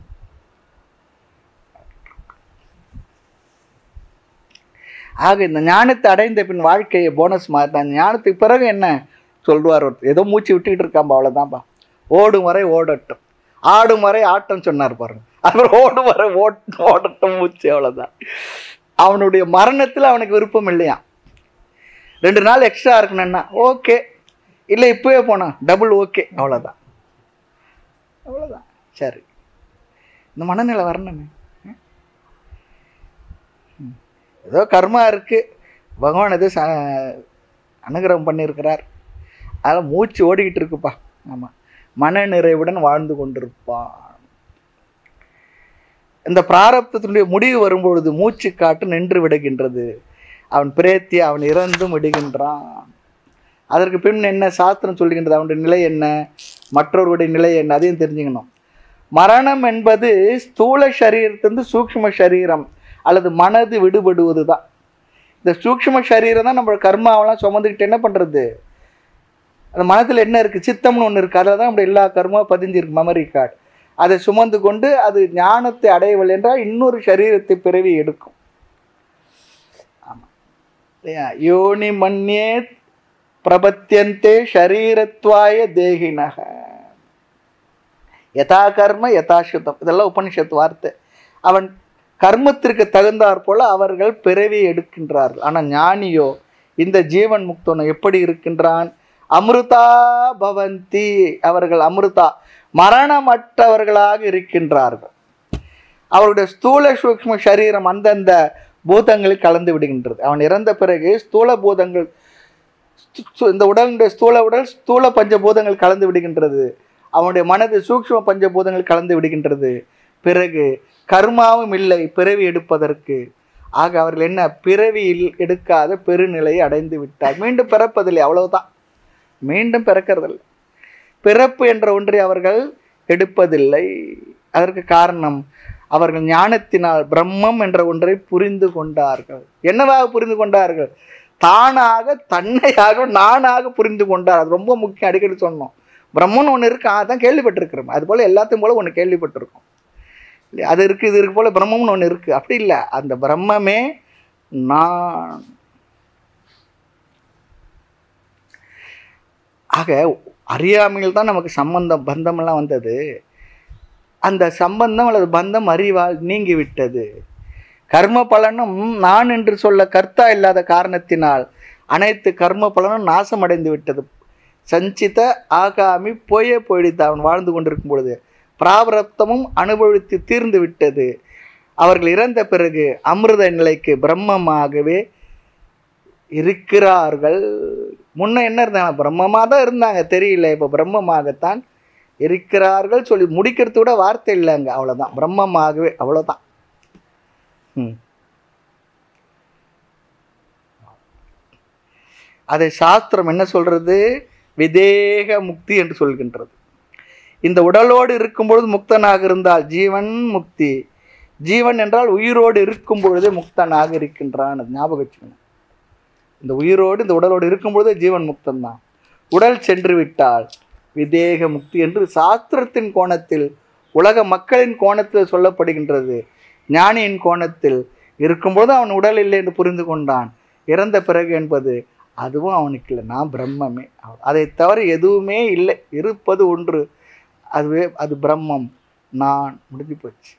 ஆக இந்த ஞானத்தை அடைந்த பின் வாழ்க்கையை போனஸ் மாதிரி தான். ஞானத்துக்கு பிறகு என்ன சொல்லுவார்? ஏதோ மூச்சு விட்டுக்கிட்டு இருக்காம்பா, அவ்வளோதான்பா. ஓடும் வரை ஓடட்டும், ஆடும் வரை ஆட்டம் சொன்னார் பாருங்க. அப்புறம் ஓடும் வரை ஓட் ஓடட்டும் மூச்சு, அவ்வளோதான். அவனுடைய மரணத்தில் அவனுக்கு விருப்பம் இல்லையா? ரெண்டு நாள் எக்ஸ்ட்ரா இருக்கணும்னா ஓகே, இல்லை இப்போவே போனான் டபுள் ஓகே, அவ்வளோதான், அவ்வளோதான். சரி, இந்த மனநிலை வரணுமே. ஏதோ கர்மா இருக்குது, பகவான் எதோ ச அனுகிரகம் பண்ணியிருக்கிறார், அதனால் மூச்சு ஓடிக்கிட்டு இருக்குப்பா. ஆமாம், மன நிறைவுடன் வாழ்ந்து கொண்டிருப்பான். இந்த பிராரப்தத்தினுடைய முடிவு வரும்பொழுது மூச்சு காட்டு நின்று விடுகின்றது. அவன் பிரேத்தி அவன் இறந்தும் விடுகின்றான். அதற்கு பின் என்ன சாஸ்திரம் சொல்லுகின்றது, அவனுடைய நிலை என்ன, மற்றவருடைய நிலை என்ன, அதையும் தெரிஞ்சுக்கணும். மரணம் என்பது ஸ்தூல சரீரத்திலிருந்து சூக்ஷ்ம சரீரம் அல்லது மனது விடுபடுவது தான். இந்த சூக்ஷ்ம சரீரம் தான் நம்ம கர்மாவெல்லாம் சுமந்துக்கிட்டு என்ன பண்ணுறது, அந்த மனத்தில் என்ன இருக்குது, சித்தம்னு ஒன்று இருக்குது, அதில் தான் நம்ம எல்லா கர்மா பதிஞ்சிருக்கு, மெமரி கார்டு. அதை சுமந்து கொண்டு அது ஞானத்தை அடையவில்லை என்றால் இன்னொரு சரீரத்தை பிறவி எடுக்கும். ஆமாம் இல்லையா? யோனி மன்யே பிரபத்தியந்தே ஷரீரத்வாய தேகினக யதா கர்ம யதாசுத்தம், இதெல்லாம் உபனிஷத்து வார்த்தை. அவன் கர்மத்திற்கு தகுந்தாற் போல அவர்கள் பிறவி எடுக்கின்றார்கள். ஆனால் ஞானியோ இந்த ஜீவன் முக்தனோ எப்படி இருக்கின்றான், அமிர்தா பவந்தி, அவர்கள் அமிர்தா மரணமற்றவர்களாக இருக்கின்றார்கள். அவருடைய ஸ்தூல சூக்ஷ்ம சரீரம் அந்தந்த பூதங்களில் கலந்து விடுகின்றது. அவன் இறந்த பிறகு ஸ்தூல பூதங்கள், இந்த உடலுடைய ஸ்தூல உடல் ஸ்தூல பஞ்சபூதங்கள் கலந்து விடுகின்றது. அவனுடைய மனது சூக்ஷ்ம பஞ்சபூதங்கள் கலந்து விடுகின்றது. பிறகு கர்மாவும் இல்லை பிறவி எடுப்பதற்கு. ஆக அவர்கள் என்ன, பிறவியில் எடுக்காத பெருநிலையை அடைந்து விட்டார். மீண்டும் பிறப்பதில்லை, அவ்வளவுதான், மீண்டும் பிறக்கிறதில்லை. பிறப்பு என்ற ஒன்றை அவர்கள் எடுப்பதில்லை. அதற்கு காரணம் அவர்கள் ஞானத்தினால் பிரம்மம் என்ற ஒன்றை புரிந்து கொண்டார்கள். என்னவாக புரிந்து கொண்டார்கள், தானாக தன்னையாக நானாக புரிந்து கொண்டார். அது ரொம்ப முக்கியம், அடிக்கடி சொன்னோம். பிரம்மன்னு ஒன்று இருக்கு, அதான் கேள்விப்பட்டிருக்கிறோம். அது போல் எல்லாத்தையும் போல ஒன்று கேள்விப்பட்டிருக்கோம். அது இருக்குது, இது இருக்கு போல பிரம்மம்னு ஒன்று இருக்குது, அப்படி இல்லை. அந்த பிரம்மமே நான். ஆக அறியாமையில் தான் நமக்கு சம்பந்தம் பந்தமெல்லாம் வந்தது. அந்த சம்பந்தம் அல்லது பந்தம் அறிவால் நீங்கிவிட்டது. கர்ம பலனும் நான் என்று சொல்ல கர்த்தா இல்லாத காரணத்தினால் அனைத்து கர்ம பலனும் நாசமடைந்து விட்டது. சஞ்சித ஆகாமி போயே போயிடுத்து. அவன் வாழ்ந்து கொண்டிருக்கும் பொழுது பிராரப்தமும் அனுபவித்து தீர்ந்து விட்டது. அவர்கள் இறந்த பிறகு அமிர்த நிலைக்கு பிரம்மமாகவே இருக்கிறார்கள். முன்ன என்ன இருந்தாங்க, பிரம்மமாக தான் இருந்தாங்க, தெரியல. இப்போ பிரம்மமாகத்தான் இருக்கிறார்கள் சொல்லி முடிக்கிறது கூட வார்த்தை இல்லைங்க, அவ்வளோதான். பிரம்மமாகவே, அவ்வளோதான். ம் அதை சாஸ்திரம் என்ன சொல்றது, விதேக முக்தி என்று சொல்கின்றது. இந்த உடலோடு இருக்கும்பொழுது முக்தனாக இருந்தால் ஜீவன் முக்தி. ஜீவன் என்றால் உயிரோடு இருக்கும் பொழுதே முக்தனாக இருக்கின்றான். அது ஞாபகம் வச்சுக்கணும். இந்த உயிரோடு இந்த உடலோடு இருக்கும் பொழுதே ஜீவன் முக்தன்தான். உடல் சென்று விட்டால் விதேக முக்தி என்று சாஸ்திரத்தின் கோணத்தில், உலக மக்களின் கோணத்தில் சொல்லப்படுகின்றது. ஞானியின் கோணத்தில் இருக்கும்போது அவன் உடல் இல்லை என்று புரிந்து கொண்டான். இறந்த பிறகு என்பது அதுவும் அவனுக்கு இல்லை, நான் பிரம்மமே. அதை தவிர எதுவுமே இல்லை, இருப்பது ஒன்று, அதுவே அது பிரம்மம், நான். முடிஞ்சு போச்சு.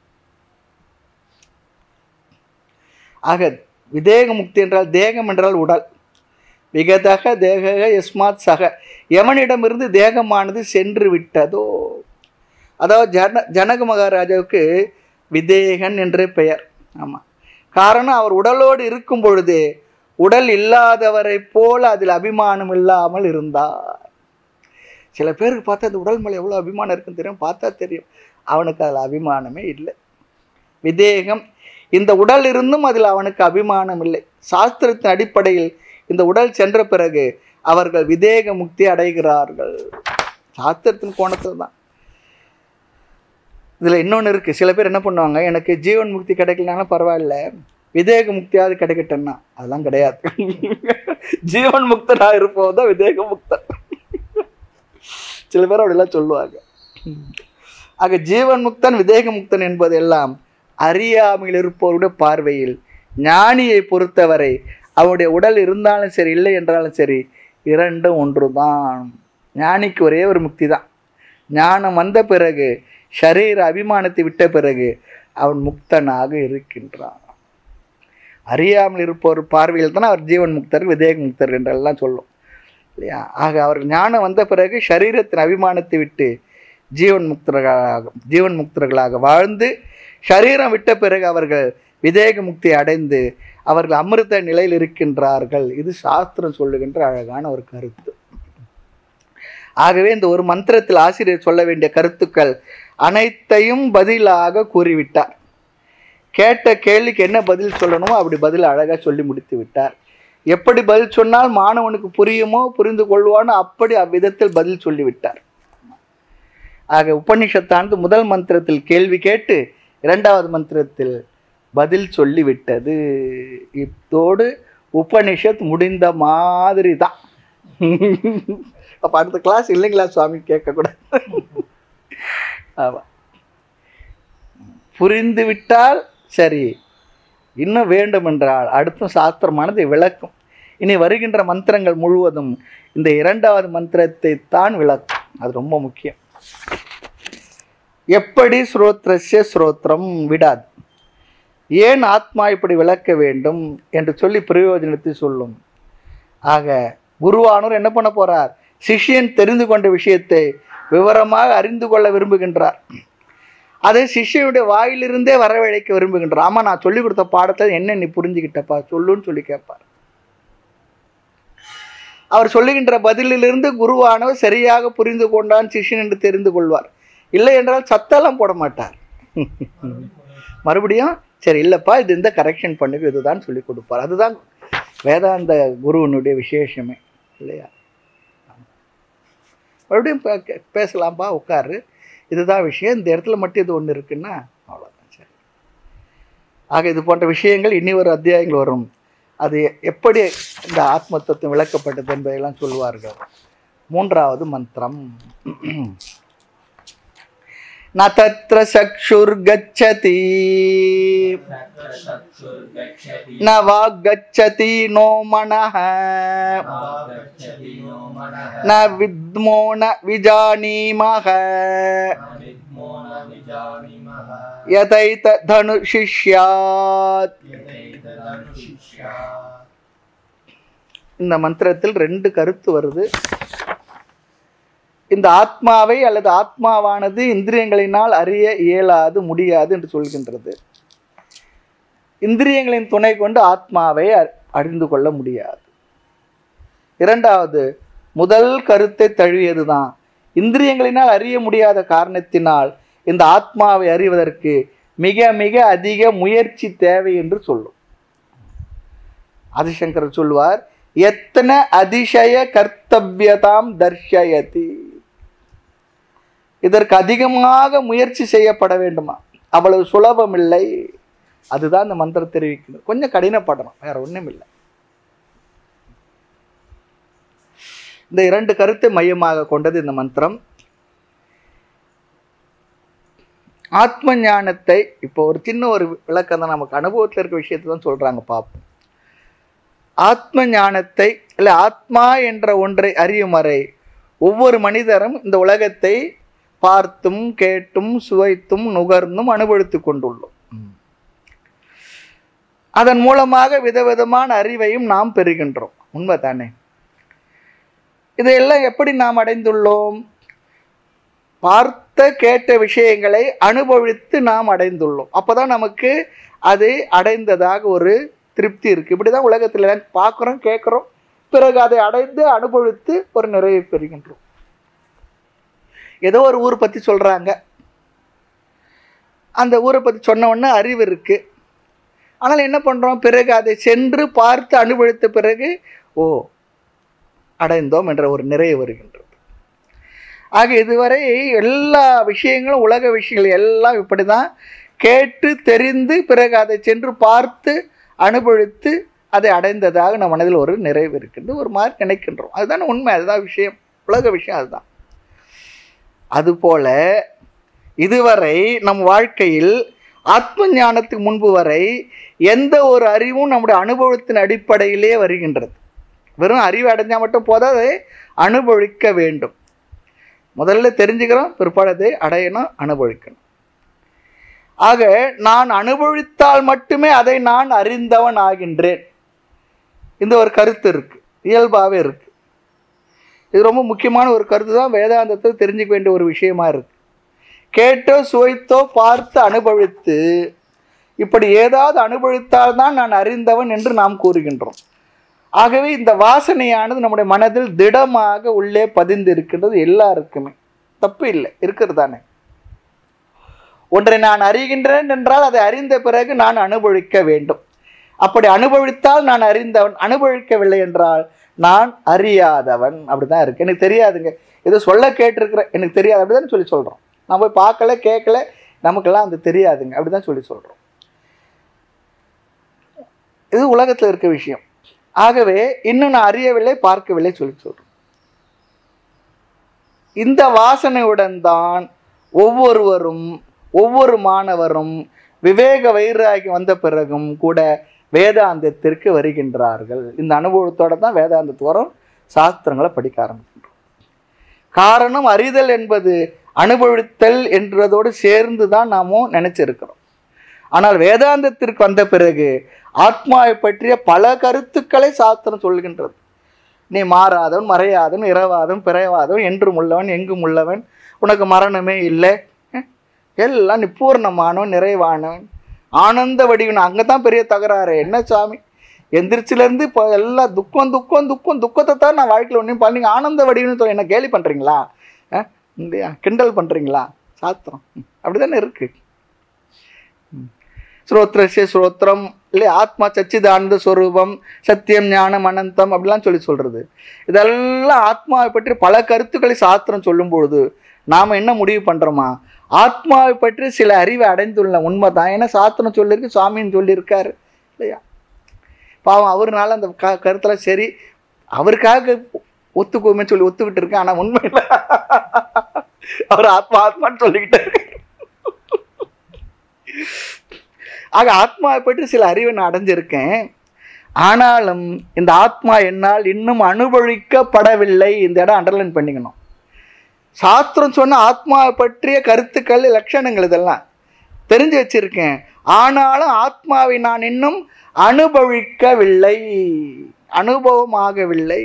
ஆக விதேக முக்தி என்றால், தேகம் என்றால் உடல். விகதக தேக எஸ்மாத் சக, எவனிடமிருந்து தேகமானது சென்று விட்டதோ. அதாவது ஜன ஜனக மகாராஜாவுக்கு விதேகன் என்றே பெயர். ஆமாம், காரணம் அவர் உடலோடு இருக்கும் பொழுதே உடல் இல்லாதவரை போல அதில் அபிமானம் இல்லாமல் இருந்தார். சில பேருக்கு பார்த்தா அந்த உடல் மேலே எவ்வளோ அபிமானம் இருக்குன்னு தெரியும், பார்த்தா தெரியும். அவனுக்கு அதில் அபிமானமே இல்லை. விதேகம், இந்த உடல் இருந்தும் அதில் அவனுக்கு அபிமானம் இல்லை. சாஸ்திரத்தின் அடிப்படையில் இந்த உடல் சென்ற பிறகு அவர்கள் விதேக முக்தி அடைகிறார்கள். சாஸ்திரத்தின் கோணத்தில் தான். இதில் இன்னொன்று இருக்குது. சில பேர் என்ன பண்ணுவாங்க, எனக்கு ஜீவன் முக்தி கிடைக்கலனாலும் பரவாயில்ல, விதேக முக்தியாவது கிடைக்கட்டேன்னா, அதெல்லாம் கிடையாது. ஜீவன் முக்தனாக இருப்போம் தான் விதேக முக்தன். சில பேர் அப்படிலாம் சொல்லுவாங்க. ஆக ஜீவன் முக்தன் விதேக முக்தன் என்பது எல்லாம் அறியாமையில் இருப்பவருடைய பார்வையில். ஞானியை பொறுத்தவரை அவருடைய உடல் இருந்தாலும் சரி, இல்லை என்றாலும் சரி, இரண்டும் ஒன்று தான். ஞானிக்கு ஒரே ஒரு முக்தி தான். ஞானம் வந்த பிறகு, ஷரீர அபிமானத்தை விட்ட பிறகு அவன் முக்தனாக இருக்கின்றான். அறியாமல் இருப்பவர் பார்வையில் தான் அவர் ஜீவன் முக்தர், விதேக முக்தர் என்றெல்லாம் சொல்லும் இல்லையா. ஆக அவர்கள் ஞானம் வந்த பிறகு ஷரீரத்தின் அபிமானத்தை விட்டு ஜீவன் முக்தர்களாக ஜீவன் முக்தர்களாக வாழ்ந்து, ஷரீரம் விட்ட பிறகு அவர்கள் விதேக முக்தியை அடைந்து அவர்கள் அமிர்த நிலையில் இருக்கின்றார்கள். இது சாஸ்திரம் சொல்லுகின்ற அழகான ஒரு கருத்து. ஆகவே இந்த ஒரு மந்திரத்தில் ஆசிரியர் சொல்ல வேண்டிய கருத்துக்கள் அனைத்தையும் பதிலாக கூறிவிட்டார். கேட்ட கேள்விக்கு என்ன பதில் சொல்லணுமோ அப்படி பதில் அழகாக சொல்லி முடித்து விட்டார். எப்படி பதில் சொன்னால் மாணவனுக்கு புரியுமோ புரிந்து கொள்வானோ அப்படி அவ்விதத்தில் பதில் சொல்லிவிட்டார். ஆக உபனிஷத்தானது முதல் மந்திரத்தில் கேள்வி கேட்டு இரண்டாவது மந்திரத்தில் பதில் சொல்லிவிட்டது. இதோடு உபனிஷத் முடிந்த மாதிரி தான். அப்போ அடுத்த கிளாஸ் இல்லைங்களா சுவாமி கேட்கக்கூடாது. ஆமாம், புரிந்து விட்டால் சரி, இன்னும் வேண்டும் என்றால் அடுத்தும் சாஸ்திரமானது விளக்கும். இனி வருகின்ற மந்திரங்கள் முழுவதும் இந்த இரண்டாவது மந்திரத்தை தான் விளக்கும். அது ரொம்ப முக்கியம். எப்படி ஸ்ரோத்ரஸ்ய ஸ்ரோத்ரம் விடாது, ஏன் ஆத்மா இப்படி விளக்க வேண்டும் என்று சொல்லி பிரயோஜனத்தை சொல்லும். ஆக குருவானவர் என்ன பண்ண போறார்? சிஷ்யன் தெரிந்து கொண்ட விஷயத்தை விவரமாக அறிந்து கொள்ள விரும்புகின்றார். அதை சிஷ்யனுடைய வாயிலிருந்தே வரவழைக்க விரும்புகின்றார். ஆமா, நான் சொல்லி கொடுத்த பாடத்தை என்ன நீ புரிஞ்சுக்கிட்டப்பா சொல்லுன்னு சொல்லி கேட்பார். அவர் சொல்லுகின்ற பதிலிலிருந்து குருவானவர் சரியாக புரிந்து கொண்டான் சிஷ்யன் என்று தெரிந்து கொள்வார். இல்லை என்றால் சத்தெல்லாம் போட மாட்டார். மறுபடியும் சரி இல்லைப்பா இது இந்த கரெக்ஷன் பண்ணுங்க இதுதான் சொல்லி கொடுப்பார். அதுதான் வேதாந்த குருவனுடைய விசேஷமே இல்லையா? மறுபடியும் பேசலாம்ப்பா உட்காரு, இதுதான் விஷயம், இந்த இடத்துல மட்டும் இது ஒன்று இருக்குன்னா அவ்வளோதான். சரி. ஆக இது போன்ற விஷயங்கள் இனி ஒரு அத்தியாயங்கள் வரும். அது எப்படி இந்த ஆத்ம தத்துவம் விளக்கப்பட்டது என்பதையெல்லாம் சொல்வார்கள். மூன்றாவது மந்திரம். ந தத்ர சக்ஷுர் கச்சதி ந வாக் கச்சதி நோ மனஹ ந வித்மோ ந விஜானீமஹ யதைத தனுஷிஷ்யாத். இந்த மந்திரத்தில் ரெண்டு கருத்து வருது. இந்த ஆத்மாவை அல்லது ஆத்மாவானது இந்திரியங்களினால் அறிய இயலாது முடியாது என்று சொல்கின்றது. இந்திரியங்களின் துணை கொண்டு ஆத்மாவை அறிந்து கொள்ள முடியாது. இரண்டாவது, முதல் கருத்தை தழுவியதுதான். இந்திரியங்களினால் அறிய முடியாத காரணத்தினால் இந்த ஆத்மாவை அறிவதற்கு மிக மிக அதிக முயற்சி தேவை என்று சொல்லும். ஆதிசங்கரர் சொல்வார், எத்தனை அதிசய கர்த்தவியதாம் தர்ஷயதி. இதற்கு அதிகமாக முயற்சி செய்யப்பட வேண்டுமா, அவ்வளவு சுலபம் இல்லை. அதுதான் இந்த மந்திரம் தெரிவிக்கிறது. கொஞ்சம் கடினப்படணும், வேற ஒன்றும் இல்லை. இந்த இரண்டு கருத்தை மையமாக கொண்டது இந்த மந்திரம். ஆத்ம ஞானத்தை இப்போ ஒரு சின்ன ஒரு விளக்கம் தான், நமக்கு அனுபவத்தில் இருக்க விஷயத்தை தான் சொல்றாங்க, பார்ப்போம். ஆத்ம ஞானத்தை இல்லை ஆத்மா என்ற ஒன்றை அறியும் வரை ஒவ்வொரு மனிதரும் இந்த உலகத்தை பார்த்தும் கேட்டும் சுவைத்தும் நுகர்ந்தும் அனுபவித்து கொண்டுள்ளோம். அதன் மூலமாக விதவிதமான அறிவையும் நாம் பெறுகின்றோம். உண்மை தானே? இதையெல்லாம் எப்படி நாம் அடைந்துள்ளோம்? பார்த்த கேட்ட விஷயங்களை அனுபவித்து நாம் அடைந்துள்ளோம். அப்போதான் நமக்கு அது அடைந்ததாக ஒரு திருப்தி இருக்கு. இப்படிதான் உலகத்தில் பார்க்குறோம், கேட்குறோம், பிறகு அதை அடைந்து அனுபவித்து ஒரு நிறைவை பெறுகின்றோம். ஏதோ ஒரு ஊரை பற்றி சொல்கிறாங்க, அந்த ஊரை பற்றி சொன்ன உடனே அறிவு இருக்கு. ஆனால் என்ன பண்ணுறோம், பிறகு அதை சென்று பார்த்து அனுபவித்த பிறகு ஓ அடைந்தோம் என்ற ஒரு நிறைவு வருகின்றது. ஆக இதுவரை எல்லா விஷயங்களும் உலக விஷயங்கள் எல்லாம் இப்படி தான் கேட்டு தெரிந்து பிறகு அதை சென்று பார்த்து அனுபவித்து அதை அடைந்ததாக நம் மனதில் ஒரு நிறைவு இருக்கின்றது, ஒரு மாதிரி நினைக்கின்றோம். அதுதானே உண்மை, அதுதான் விஷயம், உலக விஷயம் அதுதான். அதுபோல இதுவரை நம் வாழ்க்கையில் ஆத்ம ஞானத்துக்கு முன்பு வரை எந்த ஒரு அறிவும் நம்முடைய அனுபவத்தின் அடிப்படையிலே வருகின்றது. வெறும் அறிவு அடைஞ்சால் மட்டும் போதாது, அதை அனுபவிக்க வேண்டும். முதல்ல தெரிஞ்சுக்கிறோம், பிற்பாடு அதை அடையணும், அனுபவிக்கணும். ஆக நான் அனுபவித்தால் மட்டுமே அதை நான் அறிந்தவன் ஆகின்றேன். இந்த ஒரு கருத்து இருக்கு, இயல்பாகவே இருக்கு. இது ரொம்ப முக்கியமான ஒரு கருத்து தான், வேதாந்தத்தை தெரிஞ்சுக்க வேண்டிய ஒரு விஷயமா இருக்கு. கேட்டோ சுவைத்தோ பார்த்து அனுபவித்து இப்படி ஏதாவது அனுபவித்தால்தான் நான் அறிந்தவன் என்று நாம் கூறுகின்றோம். ஆகவே இந்த வாசனையானது நம்முடைய மனதில் திடமாக உள்ளே பதிந்து இருக்கின்றது. எல்லாருக்குமே தப்பு இல்லை, இருக்கிறது தானே. ஒன்றை நான் அறிகின்றேன் என்றால் அதை அறிந்த பிறகு நான் அனுபவிக்க வேண்டும். அப்படி அனுபவித்தால் நான் அறிந்தவன், அனுபவிக்கவில்லை என்றால் நான் அறியாதவன். அப்படிதான் இருக்கு. எனக்கு தெரியாதுங்க, ஏதோ சொல்ல கேட்டிருக்கிறேன், எனக்கு தெரியாது, அப்படிதான் சொல்லி சொல்றோம். நான் போய் பார்க்கல கேட்கல, நமக்கெல்லாம் அது தெரியாதுங்க, அப்படிதான் சொல்லி சொல்றோம். இது உலகத்தில் இருக்க விஷயம். ஆகவே இன்னும் நான் அறியவில்லை, பார்க்கவில்லை சொல்லி சொல்றோம். இந்த வாசனையுடன் தான் ஒவ்வொருவரும் ஒவ்வொரு மாணவரும் விவேக வைராகியம் வந்த பிறகும் கூட வேதாந்தத்திற்கு வருகின்றார்கள். இந்த அனுபவத்தோட தான் வேதாந்தத்துக்கு வரும், சாஸ்திரங்களை படிக்க ஆரம்பிக்கின்றோம். காரணம் அறிதல் என்பது அனுபவித்தல் என்றதோடு சேர்ந்து தான் நாமும் நினைச்சிருக்கிறோம். ஆனால் வேதாந்தத்திற்கு வந்த பிறகு ஆத்மாவை பற்றிய பல கருத்துக்களை சாஸ்திரம் சொல்கின்றது. நீ மாறாதவன், மறையாதவன், இரவாதவன், பிறவாதவன், என்றும் உள்ளவன், எங்கும் உள்ளவன், உனக்கு மரணமே இல்லை, எல்லாம் நீ பூர்ணமானவன், நிறைவானவன், ஆனந்த வடிவன். அங்கே தான் பெரிய தகராறு. என்ன சாமி, எந்திரிச்சிலேருந்து இப்போ எல்லாம் துக்கம் துக்கம் துக்கம் துக்கத்தை தான் நான் வாழ்க்கையில் ஒன்றையும் பண்ணி ஆனந்த வடிவன்னு சொல்லி என்ன கேலி பண்ணுறீங்களா, இல்லையா, கிண்டல் பண்ணுறீங்களா? சாஸ்திரம் அப்படி தானே இருக்கு. ஸ்ரோத்ரஸ்ய ஸ்ரோத்ரம் இல்லையா, ஆத்மா சச்சிதானந்த ஸ்வரூபம், சத்தியம், ஞானம், அனந்தம் அப்படிலாம் சொல்லி சொல்கிறது. இதெல்லாம் ஆத்மாவை பற்றி பல கருத்துக்களை சாஸ்திரம் சொல்லும் பொழுது நாம் என்ன முடிவு பண்ணுறோமா, ஆத்மாவை பற்றி சில அறிவை அடைந்துள்ள உண்மை தான். ஏன்னா சாஸ்திரம் சொல்லியிருக்கு, சுவாமின்னு சொல்லியிருக்காரு இல்லையா. பாவம் அவருனால அந்த க கருத்தில் சரி அவருக்காக ஒத்துக்குமே சொல்லி ஒத்துக்கிட்டு இருக்கேன். ஆனால் உண்மையில் அவர் ஆத்மா ஆத்மான்னு சொல்லிக்கிட்டு இருக்கு. ஆக ஆத்மாவை பற்றி சில அறிவை நான் அடைஞ்சிருக்கேன். ஆனாலும் இந்த ஆத்மா என்னால் இன்னும் அனுபவிக்கப்படவில்லை. இந்த இடம் அண்டர்லைன் பண்ணிக்கணும். சாஸ்திரம் சொன்ன ஆத்மாவை பற்றிய கருத்துக்கள், லட்சணங்கள் இதெல்லாம் தெரிஞ்சு வச்சிருக்கேன். ஆனாலும் ஆத்மாவை நான் இன்னும் அனுபவிக்கவில்லை, அனுபவமாகவில்லை.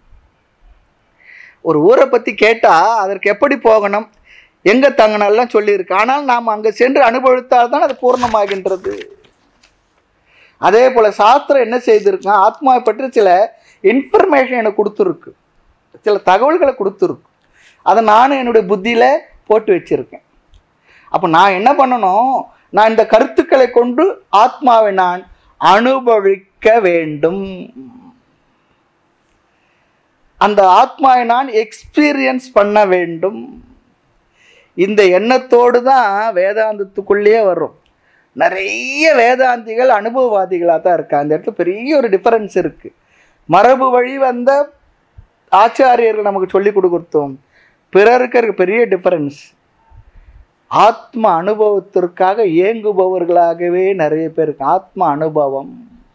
ஒரு ஊரை பற்றி கேட்டால் அதற்கு எப்படி போகணும், எங்கே தங்கனெல்லாம் சொல்லியிருக்கு. ஆனால் நாம் அங்கே சென்று அனுபவித்தால் தான் அது பூர்ணமாகின்றது. அதே போல் சாஸ்திரம் என்ன செய்திருக்கான், ஆத்மாவை பற்றி சில இன்ஃபர்மேஷன் எனக்கு கொடுத்துருக்கு, சில தகவல்களை கொடுத்துருக்கு. அதை நானும் என்னுடைய புத்தியில் போட்டு வச்சுருக்கேன். அப்போ நான் என்ன பண்ணணும், நான் இந்த கருத்துக்களை கொண்டு ஆத்மாவை நான் அனுபவிக்க வேண்டும். அந்த ஆத்மாவை நான் எக்ஸ்பீரியன்ஸ் பண்ண வேண்டும். இந்த எண்ணத்தோடு தான் வேதாந்தத்துக்குள்ளேயே வரும். நிறைய வேதாந்திகள் அனுபவவாதிகளாக தான் இருக்காங்க. அந்த இடத்துல பெரிய ஒரு டிஃபரன்ஸ் இருக்குது. மரபு வழி வந்த ஆச்சாரியர்கள் நமக்கு சொல்லி கொடுக்குறதும் பிறருக்கு இருக்க பெரிய டிஃபரன்ஸ். ஆத்ம அனுபவத்திற்காக ஏங்குபவர்களாகவே நிறைய பேர் இருக்கு. ஆத்ம அனுபவம்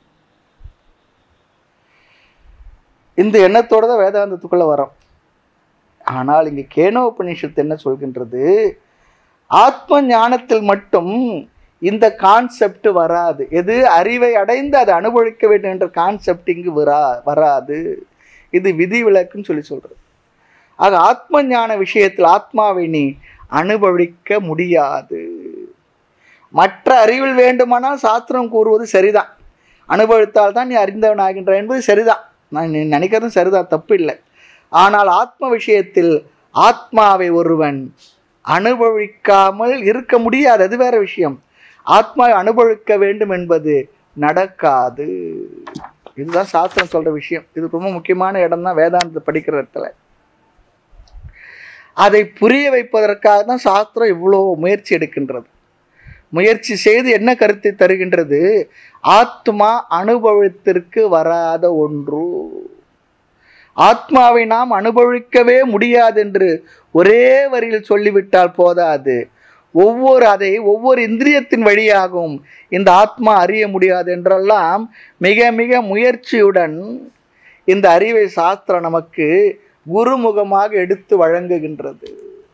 இந்த எண்ணத்தோடு தான் வேதாந்தத்துக்குள்ளே வரும். ஆனால் இங்கே கேனோபனிஷத்து என்ன சொல்கின்றது, ஆத்ம ஞானத்தில் மட்டும் இந்த கான்செப்ட் வராது. எது அறிவை அடைந்து அதை அனுபவிக்க வேண்டும் என்ற கான்செப்ட் இங்கு வரா வராது இது விதி விலக்குன்னு சொல்லி சொல்கிறது. ஆக ஆத்ம ஞான விஷயத்தில் ஆத்மாவை நீ அனுபவிக்க முடியாது. மற்ற அறிவில் வேண்டுமானால் சாஸ்திரம் கூறுவது சரிதான், அனுபவித்தால் தான் நீ அறிந்தவன் ஆகின்ற என்பது சரிதான். நான் நினைக்கிறதும் சரிதான், தப்பு இல்லை. ஆனால் ஆத்ம விஷயத்தில் ஆத்மாவை ஒருவன் அனுபவிக்காமல் இருக்க முடியாது, அது வேற விஷயம். ஆத்மாவை அனுபவிக்க வேண்டும் என்பது நடக்காது. இதுதான் சாஸ்திரம் சொல்ற விஷயம். இது ரொம்ப முக்கியமான இடம் தான் வேதாந்தத்தை படிக்கிற இடத்துல. அதை புரிய வைப்பதற்காக தான் சாஸ்திரம் இவ்வளோ முயற்சி எடுக்கின்றது. முயற்சி செய்து என்ன கருத்தை தருகின்றது, ஆத்மா அனுபவத்திற்கு வராத ஒன்று. ஆத்மாவை நாம் அனுபவிக்கவே முடியாது என்று ஒரே வரியில் சொல்லிவிட்டால் போதாது. ஒவ்வொரு அதை ஒவ்வொரு இந்திரியத்தின் வழியாகவும் இந்த ஆத்மா அறிய முடியாது என்றெல்லாம் மிக மிக முயற்சியுடன் இந்த அறிவை சாஸ்திரம் நமக்கு குருமுகமாக எடுத்து வழங்குகின்றது.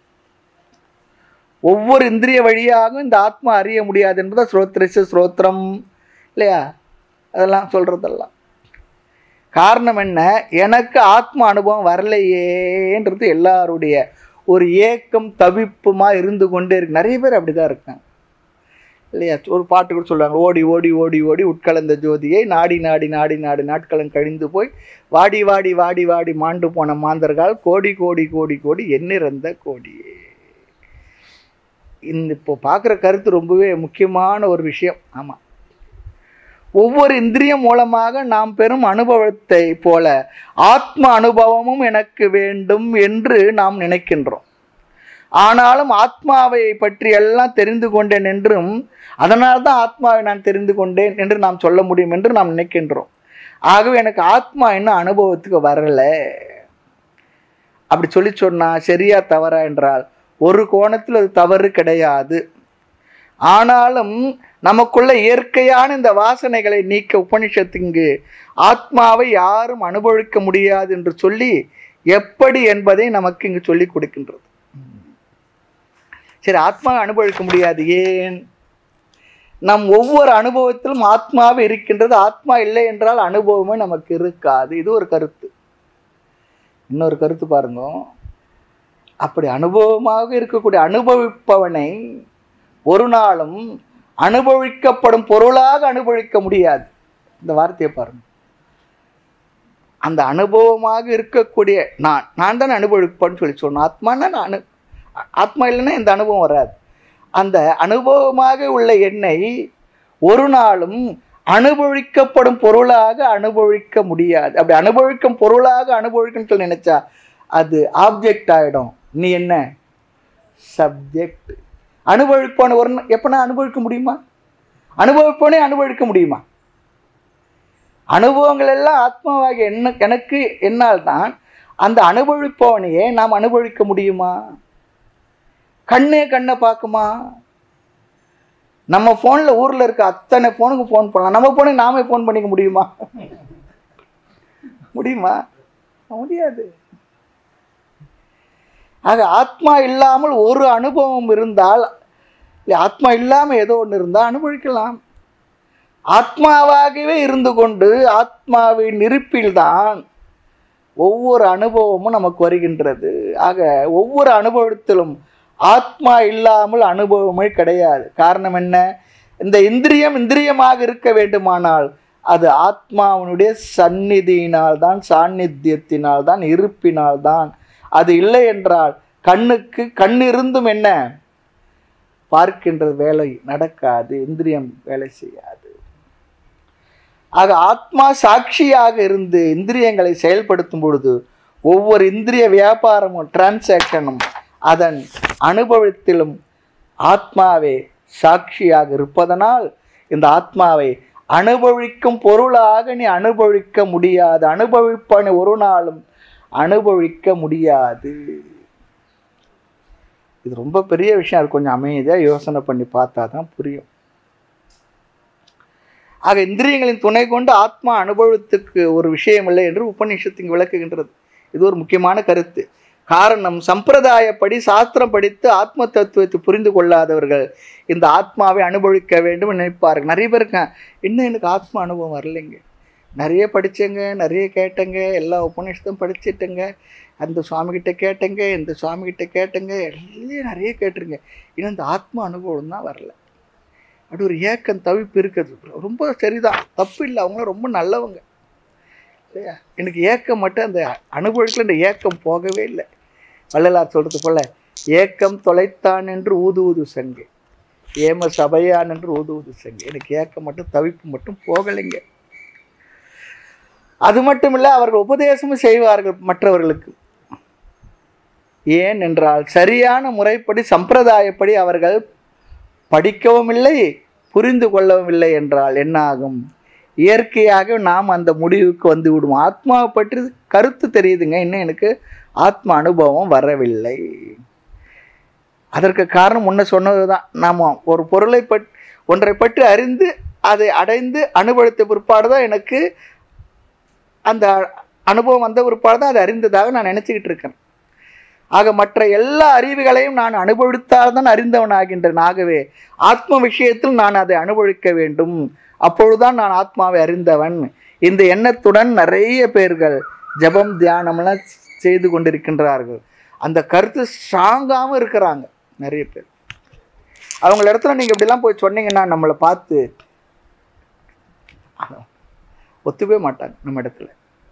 ஒவ்வொரு இந்திரிய வழியாகவும் இந்த ஆத்மா அறிய முடியாது என்பதை ஸ்ரோத்ரிச ஸ்ரோத்திரம் இல்லையா, அதெல்லாம் சொல்றதெல்லாம் காரணம் என்ன, எனக்கு ஆத்ம அனுபவம் வரலையேன்றது எல்லாருடைய ஒரு ஏக்கம் தவிப்புமா இருந்து கொண்டே இருக்கு. நிறைய பேர் அப்படிதான் இருக்காங்க இல்லையா. ஒரு பாட்டு கூட சொல்லுவாங்க, ஓடி ஓடி ஓடி ஓடி உட்கலந்த ஜோதியை நாடி நாடி நாடி நாடி நாட்களும் கழிந்து போய் வாடி வாடி வாடி வாடி மாண்டு போன மாந்தர்கள் கோடி கோடி கோடி கோடி எண்ணிறந்த கோடியே. இந்த இப்போ பார்க்குற கருத்து ரொம்பவே முக்கியமான ஒரு விஷயம். ஆமாம், ஒவ்வொரு இந்திரியம் மூலமாக நாம் பெறும் அனுபவத்தை போல ஆத்ம அனுபவமும் எனக்கு வேண்டும் என்று நாம் நினைக்கின்றோம். ஆனாலும் ஆத்மாவை பற்றி எல்லாம் தெரிந்து கொண்டேன் என்றும் அதனால்தான் ஆத்மாவை நான் தெரிந்து கொண்டேன் என்று நாம் சொல்ல முடியும் என்று நாம் நினைக்கின்றோம். ஆகவே எனக்கு ஆத்மா இன்னும் அனுபவத்துக்கு வரலை அப்படி சொல்லி சொன்னால் சரியா தவறா என்றால் ஒரு கோணத்தில் அது தவறு கிடையாது. ஆனாலும் நமக்குள்ள இயற்கையான இந்த வாசனைகளை நீக்க உபனிஷத்துக்கு ஆத்மாவை யாரும் அனுபவிக்க முடியாது என்று சொல்லி எப்படி என்பதை நமக்கு இங்கு சொல்லி கொடுக்கின்றது. சரி, ஆத்மாவை அனுபவிக்க முடியாது ஏன்? நம் ஒவ்வொரு அனுபவத்திலும் ஆத்மாவே இருக்கின்றது. ஆத்மா இல்லை என்றால் அனுபவமே நமக்கு இருக்காது. இது ஒரு கருத்து. இன்னொரு கருத்து பாருங்க, அப்படி அனுபவமாக இருக்கக்கூடிய அனுபவிப்பவனை ஒரு நாளும் அனுபவிக்கப்படும் பொருளாக அனுபவிக்க முடியாது. இந்த வார்த்தையை பாருங்க. அந்த அனுபவமாக இருக்கக்கூடிய நான் நான் தான் அனுபவிப்பேன்னு சொல்லி சொன்னேன். ஆத்மானா நான், ஆத்மா இல்லைன்னா இந்த அனுபவம் வராது. அந்த அனுபவமாக உள்ள என்னை ஒரு நாளும் அனுபவிக்கப்படும் பொருளாக அனுபவிக்க முடியாது. அப்படி அனுபவிக்கும் பொருளாக அனுபவிக்கணும்னு சொல்லி நினைச்சா அது ஆப்ஜெக்ட் ஆகிடும். நீ என்ன? சப்ஜெக்ட். அனுபவிப்பான ஒரு எப்பனா அனுபவிக்க முடியுமா? அனுபவிப்போனே அனுபவிக்க முடியுமா? அனுபவங்கள் எல்லாம் ஆத்மாவாக என்ன எனக்கு என்னால் தான் அந்த அனுபவிப்பவனையே நாம் அனுபவிக்க முடியுமா? கண்ணே கண்ணை பார்க்குமா? நம்ம ஃபோனில் ஊரில் இருக்க அத்தனை ஃபோனுக்கு ஃபோன் பண்ணலாம். நம்ம ஃபோனுக்கு நாமே ஃபோன் பண்ணிக்க முடியுமா? முடியுமா? முடியாது. ஆக ஆத்மா இல்லாமல் ஒரு அனுபவம் இருந்தால், இல்லை ஆத்மா இல்லாமல் ஏதோ ஒன்று இருந்தால் அனுபவிக்கலாம். ஆத்மாவாகவே இருந்து கொண்டு ஆத்மாவின் இருப்பில்தான் ஒவ்வொரு அனுபவமும் நமக்கு வருகின்றது. ஆக ஒவ்வொரு அனுபவத்திலும் ஆத்மா இல்லாமல் அனுபவமே கிடையாது. காரணம் என்ன? இந்த இந்திரியம் இந்திரியமாக இருக்க வேண்டுமானால் அது ஆத்மாவினுடைய சந்நிதியினால் தான், சாநித்தியத்தினால் தான், இருப்பினால் தான். அது இல்லை என்றால் கண்ணுக்கு கண் இருந்தும் என்ன பார்க்கின்ற வேலை நடக்காது, இந்திரியம் வேலை செய்யாது. ஆக ஆத்மா சாட்சியாக இருந்து இந்திரியங்களை செயல்படுத்தும் பொழுது ஒவ்வொரு இந்திரிய வியாபாரமும் டிரான்சாக்ஷனும் அதன் அனுபவத்திலும் ஆத்மாவே சாட்சியாக இருப்பதனால் இந்த ஆத்மாவை அனுபவிக்கும் பொருளாக நீ அனுபவிக்க முடியாது. அனுபவிப்பனை ஒரு நாளும் அனுபவிக்க முடியாது. இது ரொம்ப பெரிய விஷயம். அது கொஞ்சம் அமைதியாக யோசனை பண்ணி பார்த்தா தான் புரியும். ஆக இந்திரியங்களின் துணை கொண்டு ஆத்மா அனுபவத்துக்கு ஒரு விஷயம் இல்லை என்று உபநிஷத்து இங்கு விளக்குகின்றது. இது ஒரு முக்கியமான கருத்து. காரணம், சம்பிரதாயப்படி சாஸ்திரம் படித்து ஆத்ம தத்துவத்தை புரிந்து கொள்ளாதவர்கள் இந்த ஆத்மாவை அனுபவிக்க வேண்டும் நினைப்பார்கள். நிறைய பேர் இருக்காங்க, இன்னும் எனக்கு ஆத்மா அனுபவம் வரலைங்க, நிறைய படித்தேங்க, நிறைய கேட்டேங்க, எல்லா உபநிஷத்தும் படிச்சுட்டேங்க, அந்த சுவாமிகிட்ட கேட்டேங்க, இந்த சுவாமிகிட்ட கேட்டேங்க, எல்லாம் நிறைய கேட்டுருங்க, இன்னும் இந்த ஆத்மா அனுபவம் தான் வரல. அப்படி ஒரு ஏக்கம் தவிப்பு இருக்குது. ரொம்ப சரிதான், தப்பு இல்லை, அவங்களாம் ரொம்ப நல்லவங்க. இல்லையா? எனக்கு ஏக்கம் மட்டும் அந்த அனுபவத்தில் இந்த ஏக்கம் போகவே இல்லை. வள்ளலார் சொல்கிறது போல, ஏக்கம் தொலைத்தான் என்று ஊது ஊது சங்கு, ஏம சபையான் என்று ஊது ஊது சங்கு. எனக்கு ஏக்கம் மட்டும் தவிப்பு மட்டும் போகலைங்க. அது மட்டும் இல்லை, அவர்கள் உபதேசமும் செய்வார்கள் மற்றவர்களுக்கு. ஏன் என்றால் சரியான முறைப்படி சம்பிரதாயப்படி அவர்கள் படிக்கவும் இல்லை, புரிந்து கொள்ளவும் இல்லை என்றால் என்ன ஆகும்? இயற்கையாக நாம் அந்த முடிவுக்கு வந்து விடுவோம். ஆத்மாவை பற்றி கருத்து தெரியுதுங்க, இன்னும் எனக்கு ஆத்ம அனுபவம் வரவில்லை. அதற்கு காரணம் முன்ன சொன்னது தான். நாம் ஒரு பொருளை பற்றி ஒன்றை பற்றி அறிந்து அதை அடைந்து அனுபவித்த பிற்பாடு தான் எனக்கு அந்த அனுபவம் வந்த பிற்பாடு தான் அதை அறிந்ததாக நான் நினச்சிக்கிட்டு இருக்கேன். ஆக மற்ற எல்லா அறிவுகளையும் நான் அனுபவித்தால் தான் அறிந்தவன் ஆகின்றேன். ஆகவே ஆத்ம விஷயத்தில் நான் அதை அனுபவிக்க வேண்டும், அப்பொழுதுதான் நான் ஆத்மாவை அறிந்தவன். இந்த எண்ணத்துடன் நிறைய பேர்கள் ஜபம் தியானம்லாம் செய்து கொண்டிருக்கின்றார்கள். அந்த கருத்து ஸ்ட்ராங்காகவும் இருக்கிறாங்க நிறைய பேர். அவங்கள இடத்துல நீங்கள் இப்படிலாம் போய் சொன்னீங்கன்னா நம்மளை பார்த்து ஒத்துக்கவே மாட்டாங்க நம்ம இடத்துல.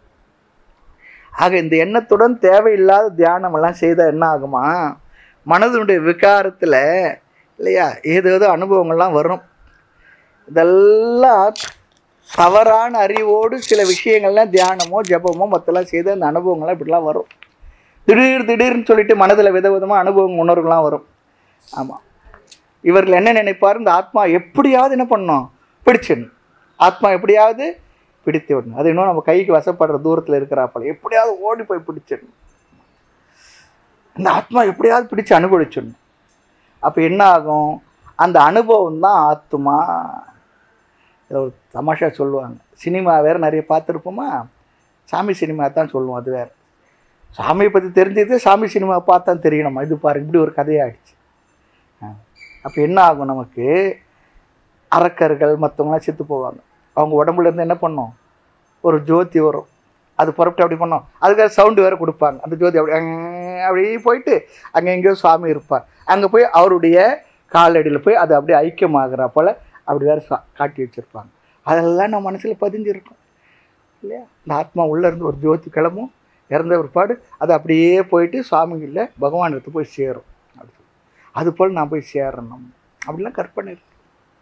ஆக இந்த எண்ணத்துடன் தேவையில்லாத தியானம் எல்லாம் செய்தால் என்ன ஆகுமா? மனதனுடைய விகாரத்தில் இல்லையா? ஏதோ ஏதோ அனுபவங்கள்லாம் வரும். இதெல்லாம் தவறான அறிவோடு சில விஷயங்கள்லாம் தியானமோ ஜபமோ மற்றெல்லாம் செய்து அந்த அனுபவங்கள்லாம் இப்படிலாம் வரும். திடீர் திடீர்னு சொல்லிட்டு மனதில் விதவிதமாக அனுபவம் உணர்வுகள்லாம் வரும். ஆமாம், இவர்கள் என்ன நினைப்பார், இந்த ஆத்மா எப்படியாவது என்ன பண்ணணும், பிடிச்சிடணும். ஆத்மா எப்படியாவது பிடித்து விடணும். அது இன்னும் நம்ம கைக்கு வசப்படுற தூரத்தில் இருக்கிறாப்பல எப்படியாவது ஓடி போய் பிடிச்சிடணும். இந்த ஆத்மா எப்படியாவது பிடிச்சு அனுபவிச்சிடணும். அப்போ என்ன ஆகும், அந்த அனுபவம் தான் ஆத்மா. இதில் ஒரு தமாஷா சொல்லுவாங்க, சினிமா வேறு நிறைய பார்த்துருப்போமா, சாமி சினிமா தான் சொல்லுவோம். அது வேறு, சாமியை பற்றி தெரிஞ்சது சாமி சினிமா பார்த்தா தெரியணுமா, இது பாருங்க இப்படி ஒரு கதையாகிடுச்சு. அப்போ என்ன ஆகும், நமக்கு அரக்கர்கள் மற்றவங்களாம் செத்து போவாங்க. அவங்க உடம்புலேருந்து என்ன பண்ணோம், ஒரு ஜோதி வரும், அது புறப்பட்டு அப்படி பண்ணோம். அதுக்காக சவுண்டு வேறு கொடுப்பாங்க. அந்த ஜோதி அப்படி அப்படி போயிட்டு அங்கே எங்கேயோ சுவாமி இருப்பார். அங்கே போய் அவருடைய காலடியில் போய் அது அப்படியே ஐக்கியமாகிற போல் அப்படி வேறு காட்டி வச்சுருப்பாங்க. அதெல்லாம் நம்ம மனசில் பதிஞ்சிருக்கும் இல்லையா? இந்த ஆத்மா உள்ளேருந்து ஒரு ஜோதி கிளம்பும், இறந்த ஒருபாடு அது அப்படியே போயிட்டு சுவாமிகளில் பகவான் எடுத்து போய் சேரும். அப்படி அது போல் நான் போய் சேரணும் அப்படிலாம் கற்பனை இருக்கு.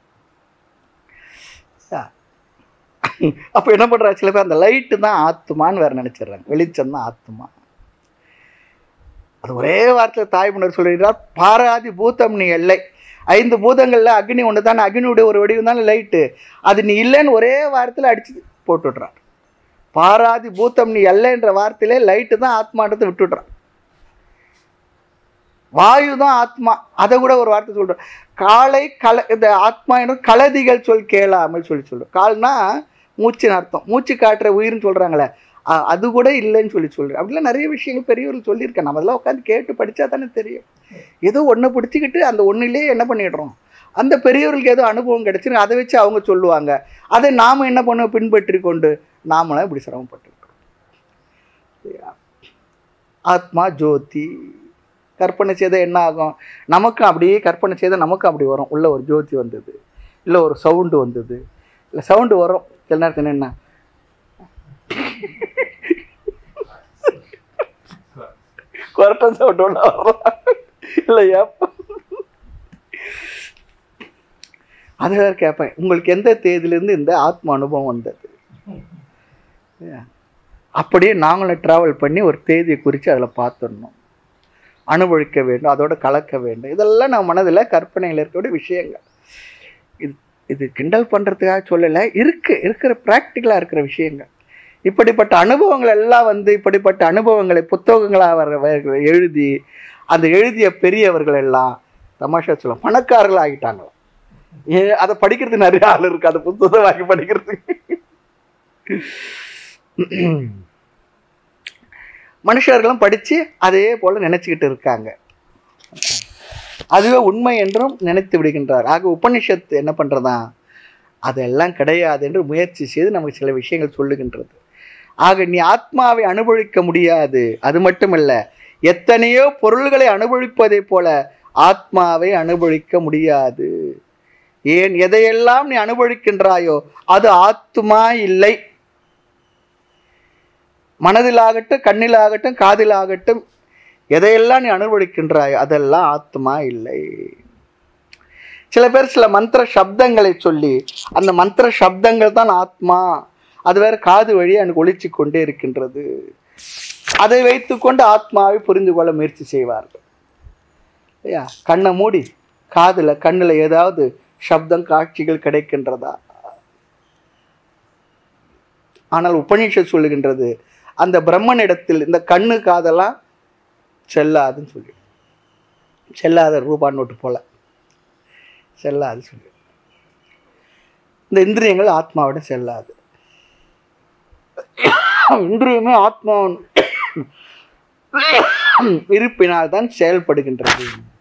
அப்போ என்ன பண்ணுறா, சில பேர் அந்த லைட்டு தான் ஆத்மான்னு வேறு நினச்சிடுறாங்க, வெளிச்சம் தான் ஆத்மா. அது ஒரே வார்த்தையில் தாய்மன்னர் சொல்லிடுறார், பாராதி பூதம் நீ எல்லை. ஐந்து பூதங்களில் அக்னி ஒன்று தானே, அக்னியுடைய ஒரு வடிவம் தானே லைட்டு, அது நீ இல்லைன்னு ஒரே வார்த்தையில் அடிச்சு போட்டு விட்றார். பாராதி பூத்தம் நீ அல்லன்ற வார்த்தையிலே லைட்டு தான் ஆத்மான்றதை விட்டுடுறான். வாயு தான் ஆத்மா, அதை கூட ஒரு வார்த்தை சொல்கிறோம். காலை கல இந்த ஆத்மா என்ற கலதிகள் சொல் கேளாமல் சொல்லி சொல்கிறோம். கால்னா மூச்சுன்னு அர்த்தம், மூச்சு காட்டுற உயிர்னு சொல்கிறாங்களே, அது கூட இல்லைன்னு சொல்லி சொல்கிறேன். அப்படிலாம் நிறைய விஷயங்கள் பெரியவர்கள் சொல்லியிருக்கேன். நம்ம அதெல்லாம் உட்காந்து கேட்டு படித்தா தானே தெரியும். ஏதோ ஒன்றை பிடிச்சிக்கிட்டு அந்த ஒன்றுலேயே என்ன பண்ணிடுறோம், அந்த பெரியவர்களுக்கு ஏதோ அனுபவம் கிடச்சிருக்கு, அதை வச்சு அவங்க சொல்லுவாங்க. அதை நாம் என்ன பண்ணுவோம், பின்பற்றி கொண்டு நாமளாம் இப்படி சிரமப்பட்டுருக்கோம். ஆத்மா ஜோதி கற்பனை செய்தால் என்ன ஆகும், நமக்கும் அப்படியே கற்பனை செய்தால் நமக்கும் அப்படி வரும். உள்ள ஒரு ஜோதி வந்தது, இல்லை ஒரு சவுண்டு வந்தது, இல்லை சவுண்டு வரும். சில நேரத்தில் என்ன குரட்டம் சவுண்டு ஒன்று வரும் இல்லையா? அது வேறு கேட்பேன், உங்களுக்கு எந்த தேதியிலேருந்து இந்த ஆத்ம அனுபவம் வந்தது? அப்படியே நாங்களும் ட்ராவல் பண்ணி ஒரு தேதியை குறித்து அதில் பார்த்துடணும், அனுபவிக்க வேண்டும், அதோடு கலக்க வேண்டும். இதெல்லாம் நம்ம மனதில் கற்பனையில் இருக்கக்கூடிய விஷயங்கள். இது இது கிண்டல் பண்ணுறதுக்காக சொல்லலை, இருக்குது இருக்கிற ப்ராக்டிக்கலாக இருக்கிற விஷயங்கள். இப்படிப்பட்ட அனுபவங்கள் எல்லாம் வந்து இப்படிப்பட்ட அனுபவங்களை புத்தகங்களாக வர எழுதி அந்த எழுதிய பெரியவர்கள் எல்லாம் தமாஷா சொல்ல பணக்காரர்கள் ஆகிட்டாங்களாம். ஏ அதை படிக்கிறதுக்கு நிறைய ஆள் இருக்குது, அதை புத்தகம் வாங்கி படிக்கிறதுக்கு. மனுஷர்களும் படித்து அதே போல் நினச்சிக்கிட்டு இருக்காங்க. அதுவே உண்மை என்றும் நினைத்து விடுகின்றார். ஆக உபனிஷத்து என்ன பண்ணுறதா, அதெல்லாம் கிடையாது என்று முயற்சி செய்து நமக்கு சில விஷயங்கள் சொல்லுகின்றது. ஆக நீ ஆத்மாவை அனுபவிக்க முடியாது, அது மட்டுமல்ல எத்தனையோ பொருள்களை அனுபவிப்பதை போல ஆத்மாவை அனுபவிக்க முடியாது. ஏன், எதையெல்லாம் நீ அனுபவிக்கின்றாயோ அது ஆத்மா இல்லை. மனதிலாகட்டும், கண்ணிலாகட்டும், காதிலாகட்டும், எதையெல்லாம் நீ அனுபவிக்கின்றாயோ அதெல்லாம் ஆத்மா இல்லை. சில பேர் சில மந்திர சப்தங்களை சொல்லி அந்த மந்திர சப்தங்கள் தான் ஆத்மா, அது வேற காது வழியாக எனக்கு ஒழிச்சு கொண்டே இருக்கின்றது, அதை வைத்துக்கொண்டு ஆத்மாவை புரிந்து கொள்ள முயற்சி செய்வார்கள். ஐயா, கண்ணை மூடி காதில் கண்ணில் ஏதாவது சப்தம் காட்சிகள் கிடைக்கின்றதா? ஆனால் உபநிஷத் சொல்லுகின்றது அந்த பிரம்மனிடத்தில் இந்த கண்ணு காதெல்லாம் செல்லாதுன்னு சொல்லி, செல்லாத ரூபா நோட்டு போல செல்லாது சொல்லி, இந்த இந்திரியங்கள் ஆத்மாவிட செல்லாது. இந்திரியமே ஆத்மா இருப்பினால் தான் செயல்படுகின்றது.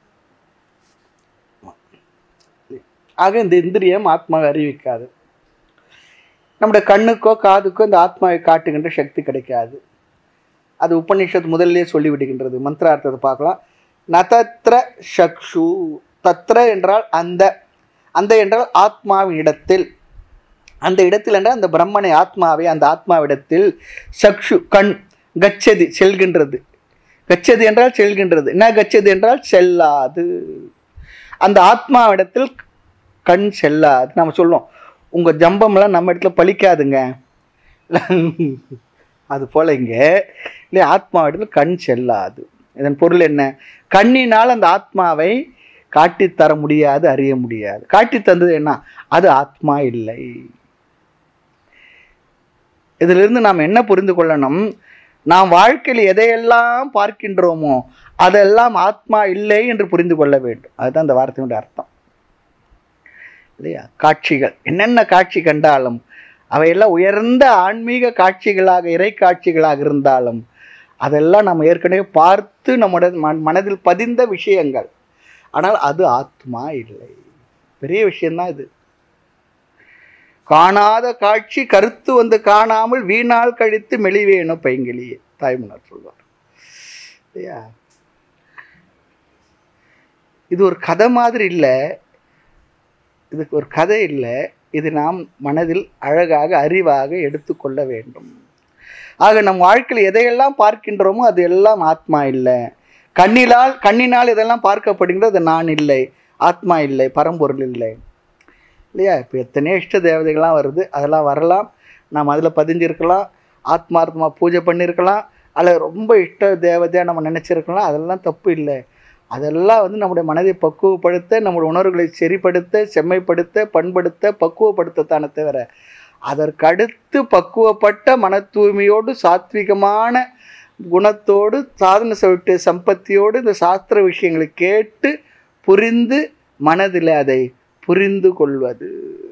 ஆக இந்த இந்திரியம் ஆத்மாவை அறிவிக்காது. நம்முடைய கண்ணுக்கோ காதுக்கோ இந்த ஆத்மாவை காட்டுகின்ற சக்தி கிடைக்காது. அது உபநிஷத் முதல்லே சொல்லிவிடுகின்றது. மந்திரார்த்தத்தை பார்க்கலாம். நதத்ர சக்ஷு, தத்ர என்றால் அந்த, அந்த என்றால் ஆத்மாவின் இடத்தில், அந்த இடத்தில் என்றால் அந்த பிரம்மனை ஆத்மாவை அந்த ஆத்மாவிடத்தில், சக்ஷு கண், கச்சதி செல்கின்றது, கச்சதி என்றால் செல்கின்றது, என்ன கச்சதி என்றால் செல்லாது. அந்த ஆத்மாவிடத்தில் கண் செல்லாது. நம்ம சொல்லுவோம் உங்கள் ஜம்பம்லாம் நம்ம இடத்துல பலிக்காதுங்க, அது போல இங்கே இல்லையா ஆத்மாவிடத்தில் கண் செல்லாது. இதன் பொருள் என்ன? கண்ணினால் அந்த ஆத்மாவை காட்டித்தர முடியாது, அறிய முடியாது. காட்டி தந்தது என்ன? அது ஆத்மா இல்லை. இதிலிருந்து நாம் என்ன புரிந்து கொள்ளணும்? நாம் வாழ்க்கையில் எதையெல்லாம் பார்க்கின்றோமோ அதெல்லாம் ஆத்மா இல்லை என்று புரிந்து கொள்ள வேண்டும். அதுதான் அந்த வார்த்தையினுடைய அர்த்தம் இல்லையா? காட்சிகள் என்னென்ன காட்சி கண்டாலும் அவையெல்லாம் உயர்ந்த ஆன்மீக காட்சிகளாக, இறை காட்சிகளாக இருந்தாலும் அதெல்லாம் நம்ம ஏற்கனவே பார்த்து நம்முடைய மனதில் பதிந்த விஷயங்கள். ஆனால் அது ஆத்மா இல்லை. பெரிய விஷயம்தான் இது. காணாத காட்சி கருத்து வந்து காணாமல் வீணால் கழித்து மெலிவேணும் பைங்கிலியே, தாய்மன்னார் சொல்வார் இல்லையா? இது ஒரு கதை மாதிரி இல்லை, இதுக்கு ஒரு கதை இல்லை. இது நாம் மனதில் அழகாக அறிவாக எடுத்துக்கொள்ள வேண்டும். ஆக நம் வாழ்க்கையில் எதையெல்லாம் பார்க்கின்றோமோ அது எல்லாம் ஆத்மா இல்லை. கண்ணினால் கண்ணினால் இதெல்லாம் பார்க்கப்படுகின்றது, அது நான் இல்லை, ஆத்மா இல்லை, பரம்பொருள் இல்லை இல்லையா? இப்போ எத்தனையோ இஷ்ட தேவதைகள்லாம் வருது, அதெல்லாம் வரலாம், நாம் அதில் பதிஞ்சிருக்கலாம், ஆத்மார்த்தமாக பூஜை பண்ணியிருக்கலாம், அதில் ரொம்ப இஷ்ட தேவதையாக நம்ம நினச்சிருக்கலாம். அதெல்லாம் தப்பு இல்லை. அதெல்லாம் வந்து நம்முடைய மனதை பக்குவப்படுத்த, நம்முடைய உணர்வுகளை செறிப்படுத்த, செம்மைப்படுத்த, பண்படுத்த, பக்குவப்படுத்தத்தானே தவிர அதற்கடுத்து பக்குவப்பட்ட மன தூய்மையோடு சாத்விகமான குணத்தோடு சாதன சவிட்டு சம்பத்தியோடு இந்த சாஸ்திர விஷயங்களை கேட்டு புரிந்து மனதில் அதை புரிந்து கொள்வது.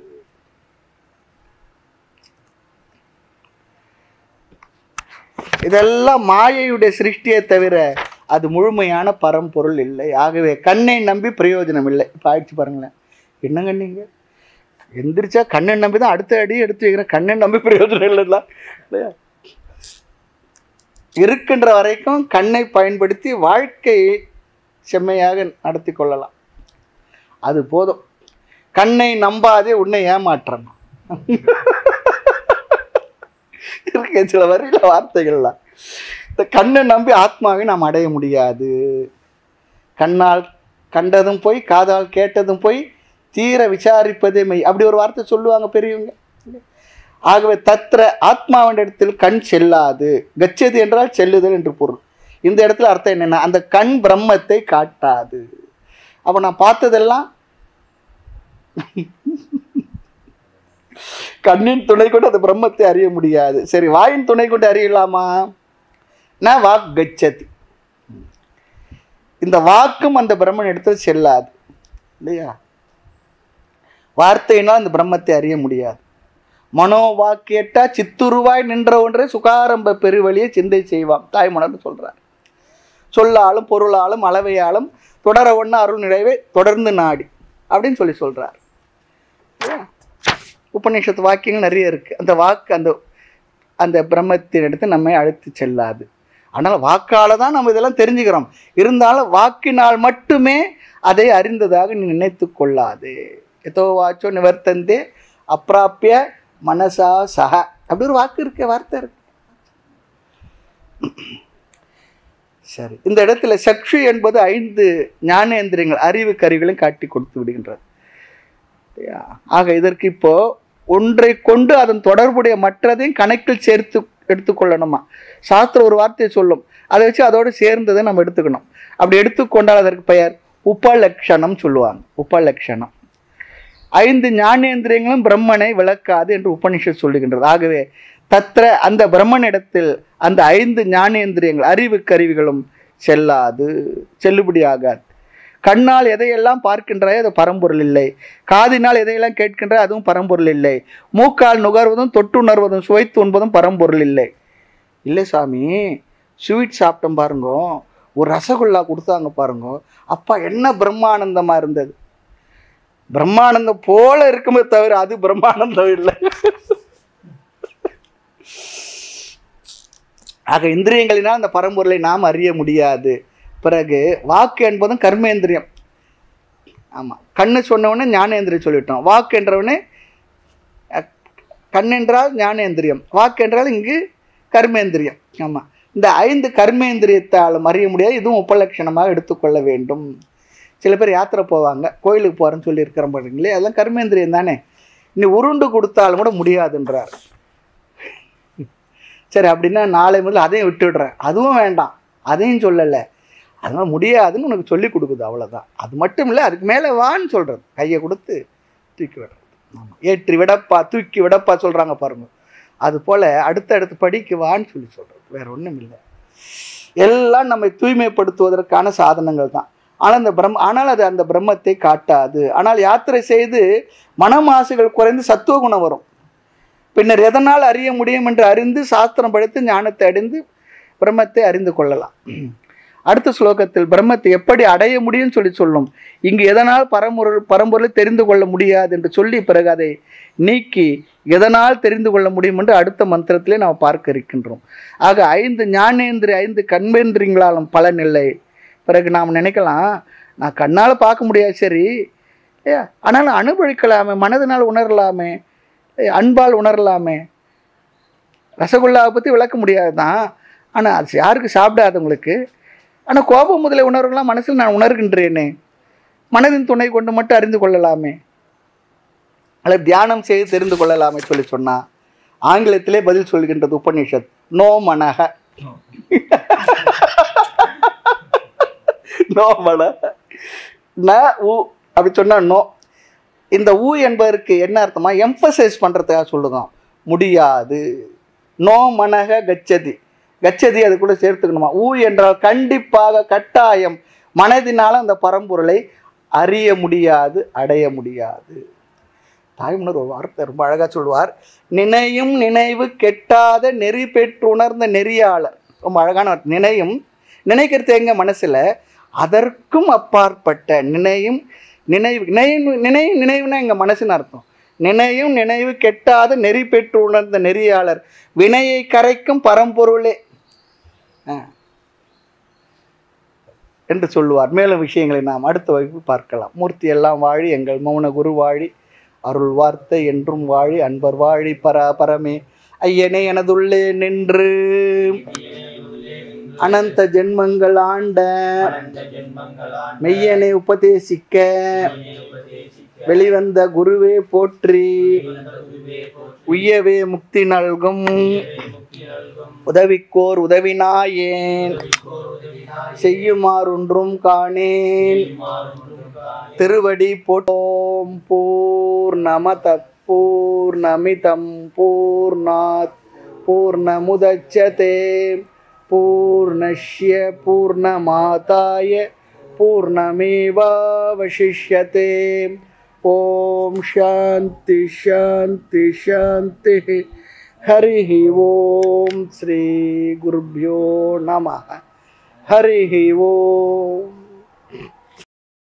இதெல்லாம் மாயையுடைய சிருஷ்டியை தவிர அது முழுமையான பரம்பொருள் இல்லை. ஆகவே கண்ணை நம்பி பிரயோஜனம் இல்லை. இப்போ ஆயிடுச்சு பாருங்களேன், என்னங்க நீங்கள் எந்திரிச்சா கண்ணை நம்பி தான் அடுத்த அடி எடுத்து வைக்கிறேன், கண்ணை நம்பி பிரயோஜனம் இல்லைல்ல இல்லையா? இருக்கின்ற வரைக்கும் கண்ணை பயன்படுத்தி வாழ்க்கையை செம்மையாக நடத்தி கொள்ளலாம், அது போதும். கண்ணை நம்பாதே உன்னை ஏமாற்றணும் இருக்க சில வரையில வார்த்தைகள்லாம். இந்த கண்ணை நம்பி ஆத்மாவை நாம் அடைய முடியாது. கண்ணால் கண்டதும் போய், காதால் கேட்டதும் போய், தீர விசாரிப்பதே மெய், அப்படி ஒரு வார்த்தை சொல்லுவாங்க பெரியவங்க. ஆகவே தத்ர ஆத்மாவின் இடத்தில் கண் செல்லாது. கச்சது என்றால் செல்லுதல் என்று பொருள். இந்த இடத்துல அர்த்தம் என்னென்னா, அந்த கண் பிரம்மத்தை காட்டாது. அப்போ நான் பார்த்ததெல்லாம் கண்ணின் துணை கொண்டு அந்த பிரம்மத்தை அறிய முடியாது. சரி, வாயின் துணை கொண்டு அறியலாமா? நான் வாக் கச்சதி. இந்த வாக்கும் அந்த பிரம்மன் இடத்தில் செல்லாது இல்லையா? வார்த்தையினால் அந்த பிரம்மத்தை அறிய முடியாது. மனோ வாக்கேட்டா சித்துருவாய் நின்ற ஒன்றை சுகாரம்ப பெருவழியை சிந்தை செய்வான், தாய்மலர்னு சொல்றார். சொல்லாலும் பொருளாலும் அளவையாலும் தொடர ஒண்ணா அருள் நிறைவை தொடர்ந்து நாடி அப்படின்னு சொல்லி சொல்றார். உபநிஷத்து வாக்கியங்கள் நிறைய இருக்கு. அந்த வாக்கு அந்த அந்த பிரம்மத்தின் எடுத்து நம்மை அழைத்து செல்லாது. ஆனால் வாக்கால தான் நம்ம இதெல்லாம் தெரிஞ்சுக்கிறோம். இருந்தாலும் வாக்கினால் மட்டுமே அதை அறிந்ததாக நீ நினைத்து கொள்ளாது. எதோ வாச்சோ நிவர்த்தந்தே அப்பிராப்பிய மனசா சக, அப்படி ஒரு வாக்கு இருக்கு, வார்த்தை இருக்கு. சரி, இந்த இடத்துல சக்ஷு என்பது ஐந்து ஞானேந்திரியங்கள், அறிவு கருவிகளையும் காட்டி கொடுத்து விடுகின்றது. ஆக இதற்கு இப்போ ஒன்றை கொண்டு அதன் தொடர்புடைய மற்றதையும் கணக்கில் சேர்த்து எடுத்துக்கொள்ளணுமா? சாஸ்திரம் ஒரு வார்த்தையை சொல்லும், அதை வச்சு அதோடு சேர்ந்ததை நம்ம எடுத்துக்கணும். அப்படி எடுத்துக்கொண்டால் அதற்கு பெயர் உபலட்சணம் சொல்லுவாங்க. உபலட்சணம். ஐந்து ஞானேந்திரியங்களும் பிரம்மனை விளக்காது என்று உபனிஷத் சொல்லுகின்றது. ஆகவே தத்ர அந்த பிரம்மனிடத்தில் அந்த ஐந்து ஞானேந்திரியங்கள் அறிவு கருவிகளும் செல்லாது, செல்லுபடியாகாது. கண்ணால் எதையெல்லாம் பார்க்கின்றாய் அது பரம்பொருள் இல்லை. காதினால் எதையெல்லாம் கேட்கின்றாய் அதுவும் பரம்பொருள் இல்லை. மூக்கால் நுகர்வதும் தொட்டுணர்வதும் சுவைத்து உண்பதும் பரம்பொருள் இல்லை. இல்லை சாமி, ஸ்வீட் சாப்பிட்டோம் பாருங்க, ஒரு ரசகுல்லா கொடுத்தாங்க பாருங்க, அப்பா என்ன பிரம்மானந்தமா இருந்தது. பிரம்மானந்தம் போல இருக்குமே தவிர அது பிரம்மானந்தம் இல்லை. ஆக இந்திரியங்களினால் அந்த பரம்பொருளை நாம் அறிய முடியாது. பிறகு வாக்கு என்பதும் கர்மேந்திரியம். ஆமாம், கண்ணு சொன்னவொடனே ஞானேந்திரியம் சொல்லிட்டோம். வாக்கு என்றவனே கண்ணென்றால் ஞானேந்திரியம், வாக்கு என்றால் இங்கு கர்மேந்திரியம். ஆமாம், இந்த ஐந்து கர்மேந்திரியத்தாலும் அறிய முடியாது. இதுவும் உபலட்சணமாக எடுத்துக்கொள்ள வேண்டும். சில பேர் யாத்திரை போவாங்க, கோயிலுக்கு போகிறேன்னு சொல்லி இருக்கிற பாருங்களே, அதெல்லாம் கர்மேந்திரியம் தானே. நீ உருண்டு கொடுத்தாலும் கூட முடியாதுன்றார். சரி, அப்படின்னா நாளை முதல்ல அதையும் விட்டுடுறேன், அதுவும் வேண்டாம், அதையும் சொல்லலை, அதனால் முடியாதுன்னு உனக்கு சொல்லி கொடுக்குது, அவ்வளோதான். அது மட்டும் இல்லை, அதுக்கு மேலே வான்னு சொல்கிறது, கையை கொடுத்து தூக்கி விடுறது. ஆமாம், ஏற்றி விடப்பா, தூக்கி விடப்பா சொல்கிறாங்க பாருங்க. அது போல் அடுத்தடுத்து படிக்கு வான்னு சொல்லி சொல்கிறது, வேறு ஒன்றும் இல்லை. எல்லாம் நம்மை தூய்மைப்படுத்துவதற்கான சாதனங்கள் தான். ஆனால் அந்த பிரம் ஆனால் அது அந்த பிரம்மத்தை காட்டாது. ஆனால் யாத்திரை செய்து மனமாசுகள் குறைந்து சத்துவ குணம் வரும். பின்னர் எதனால் அறிய முடியும் என்று அறிந்து சாஸ்திரம் படித்து ஞானத்தை அடைந்து பிரம்மத்தை அறிந்து கொள்ளலாம். அடுத்த ஸ்லோகத்தில் பிரம்மத்தை எப்படி அடைய முடியும்னு சொல்லி சொல்லும். இங்கு எதனால் பரம்பொருள் பரம்பொருளை தெரிந்து கொள்ள முடியாது என்று சொல்லி பிறகு அதை நீக்கி எதனால் தெரிந்து கொள்ள முடியும் என்று அடுத்த மந்திரத்திலே நாம் பார்க்க இருக்கின்றோம். ஆக ஐந்து ஞானேந்திரிய ஐந்து கண்மேந்திரியங்களாலும் பலன் இல்லை. பிறகு நாம் நினைக்கலாம், நான் கண்ணால் பார்க்க முடியாது, சரி, ஏ ஆனாலும் அனுபவிக்கலாமே, மனதினால் உணரலாமே, அன்பால் உணரலாமே. ரசகுல்லாவை பற்றி விளக்க முடியாது தான், ஆனால் அது யாருக்கு சாப்பிடாதவங்களுக்கு. ஆனால் கோபம் முதலிய உணர்வுலாம் மனசில் நான் உணர்கின்றேனே, மனதின் துணை கொண்டு மட்டும் அறிந்து கொள்ளலாமே, அல்லது தியானம் செய்து தெரிந்து கொள்ளலாமே சொல்லி சொன்னால் ஆங்கிலத்திலே பதில் சொல்கின்றது உபநிஷத், நோ மனக. நோ மனக ந ஊ அப்படி சொன்னால் நோ. இந்த ஊ என்பதற்கு என்ன அர்த்தமா, எம்பசைஸ் பண்ணுறதுக்காக சொல்லுதான், முடியாது. நோ மனக கச்சதி, கச்சதி அது கூட சேர்த்துக்கணுமா. ஊ என்றால் கண்டிப்பாக, கட்டாயம், மனதினால் அந்த பரம்பொருளை அறிய முடியாது, அடைய முடியாது. தாய்மன்னர் ஒரு வார்த்தை ரொம்ப அழகாக சொல்வார், நினையும் நினைவு கெட்டாத நெறி பெற்று உணர்ந்த நெறியாளர். ரொம்ப அழகான வார்த்தை. நினையும், நினைக்கிறது எங்க மனசில், அதற்கும் அப்பாற்பட்ட நினையும் நினைவு நினைவு நினைவு நினைவுனா எங்கள் மனசுன்னு அர்த்தம். நினையும் நினைவு கெட்டாத நெறி பெற்று உணர்ந்த நெறியாளர், வினையை கரைக்கும் பரம்பொருளே என்று சொல்லுவார். மேலும் விஷயங்களை நாம் அடுத்த வகுப்பு பார்க்கலாம். மூர்த்தி எல்லாம் வாழி, எங்கள் மௌன குரு வாழி, அருள் வார்த்தை என்றும் வாழி, அன்பர் வாழி பராபரமே. ஐயனே எனதுள்ளே நின்று அனந்த ஜென்மங்கள் ஆண்ட மெய்யனை உபதேசிக்க வெளிவந்த குருவே போற்றி, உய்யவே முக்தி நல்கும் உதவிக்கோர் உதவினாயேன், செய்யுமாறொன்றும் காணேன் திருவடி போட்டோம். பூர்ணமத பூர்ணமிதம் பூர்ணாத் பூர்ணமுதச்யதே பூர்ணஸ்ய பூர்ணமாதாய பூர்ணமேவாவசிஷ்யதே. ஓம் சாந்தி சாந்தி சாந்தி. ஹரி ஓம். ஸ்ரீ குருப்யோ நமः. ஹரி ஓம்.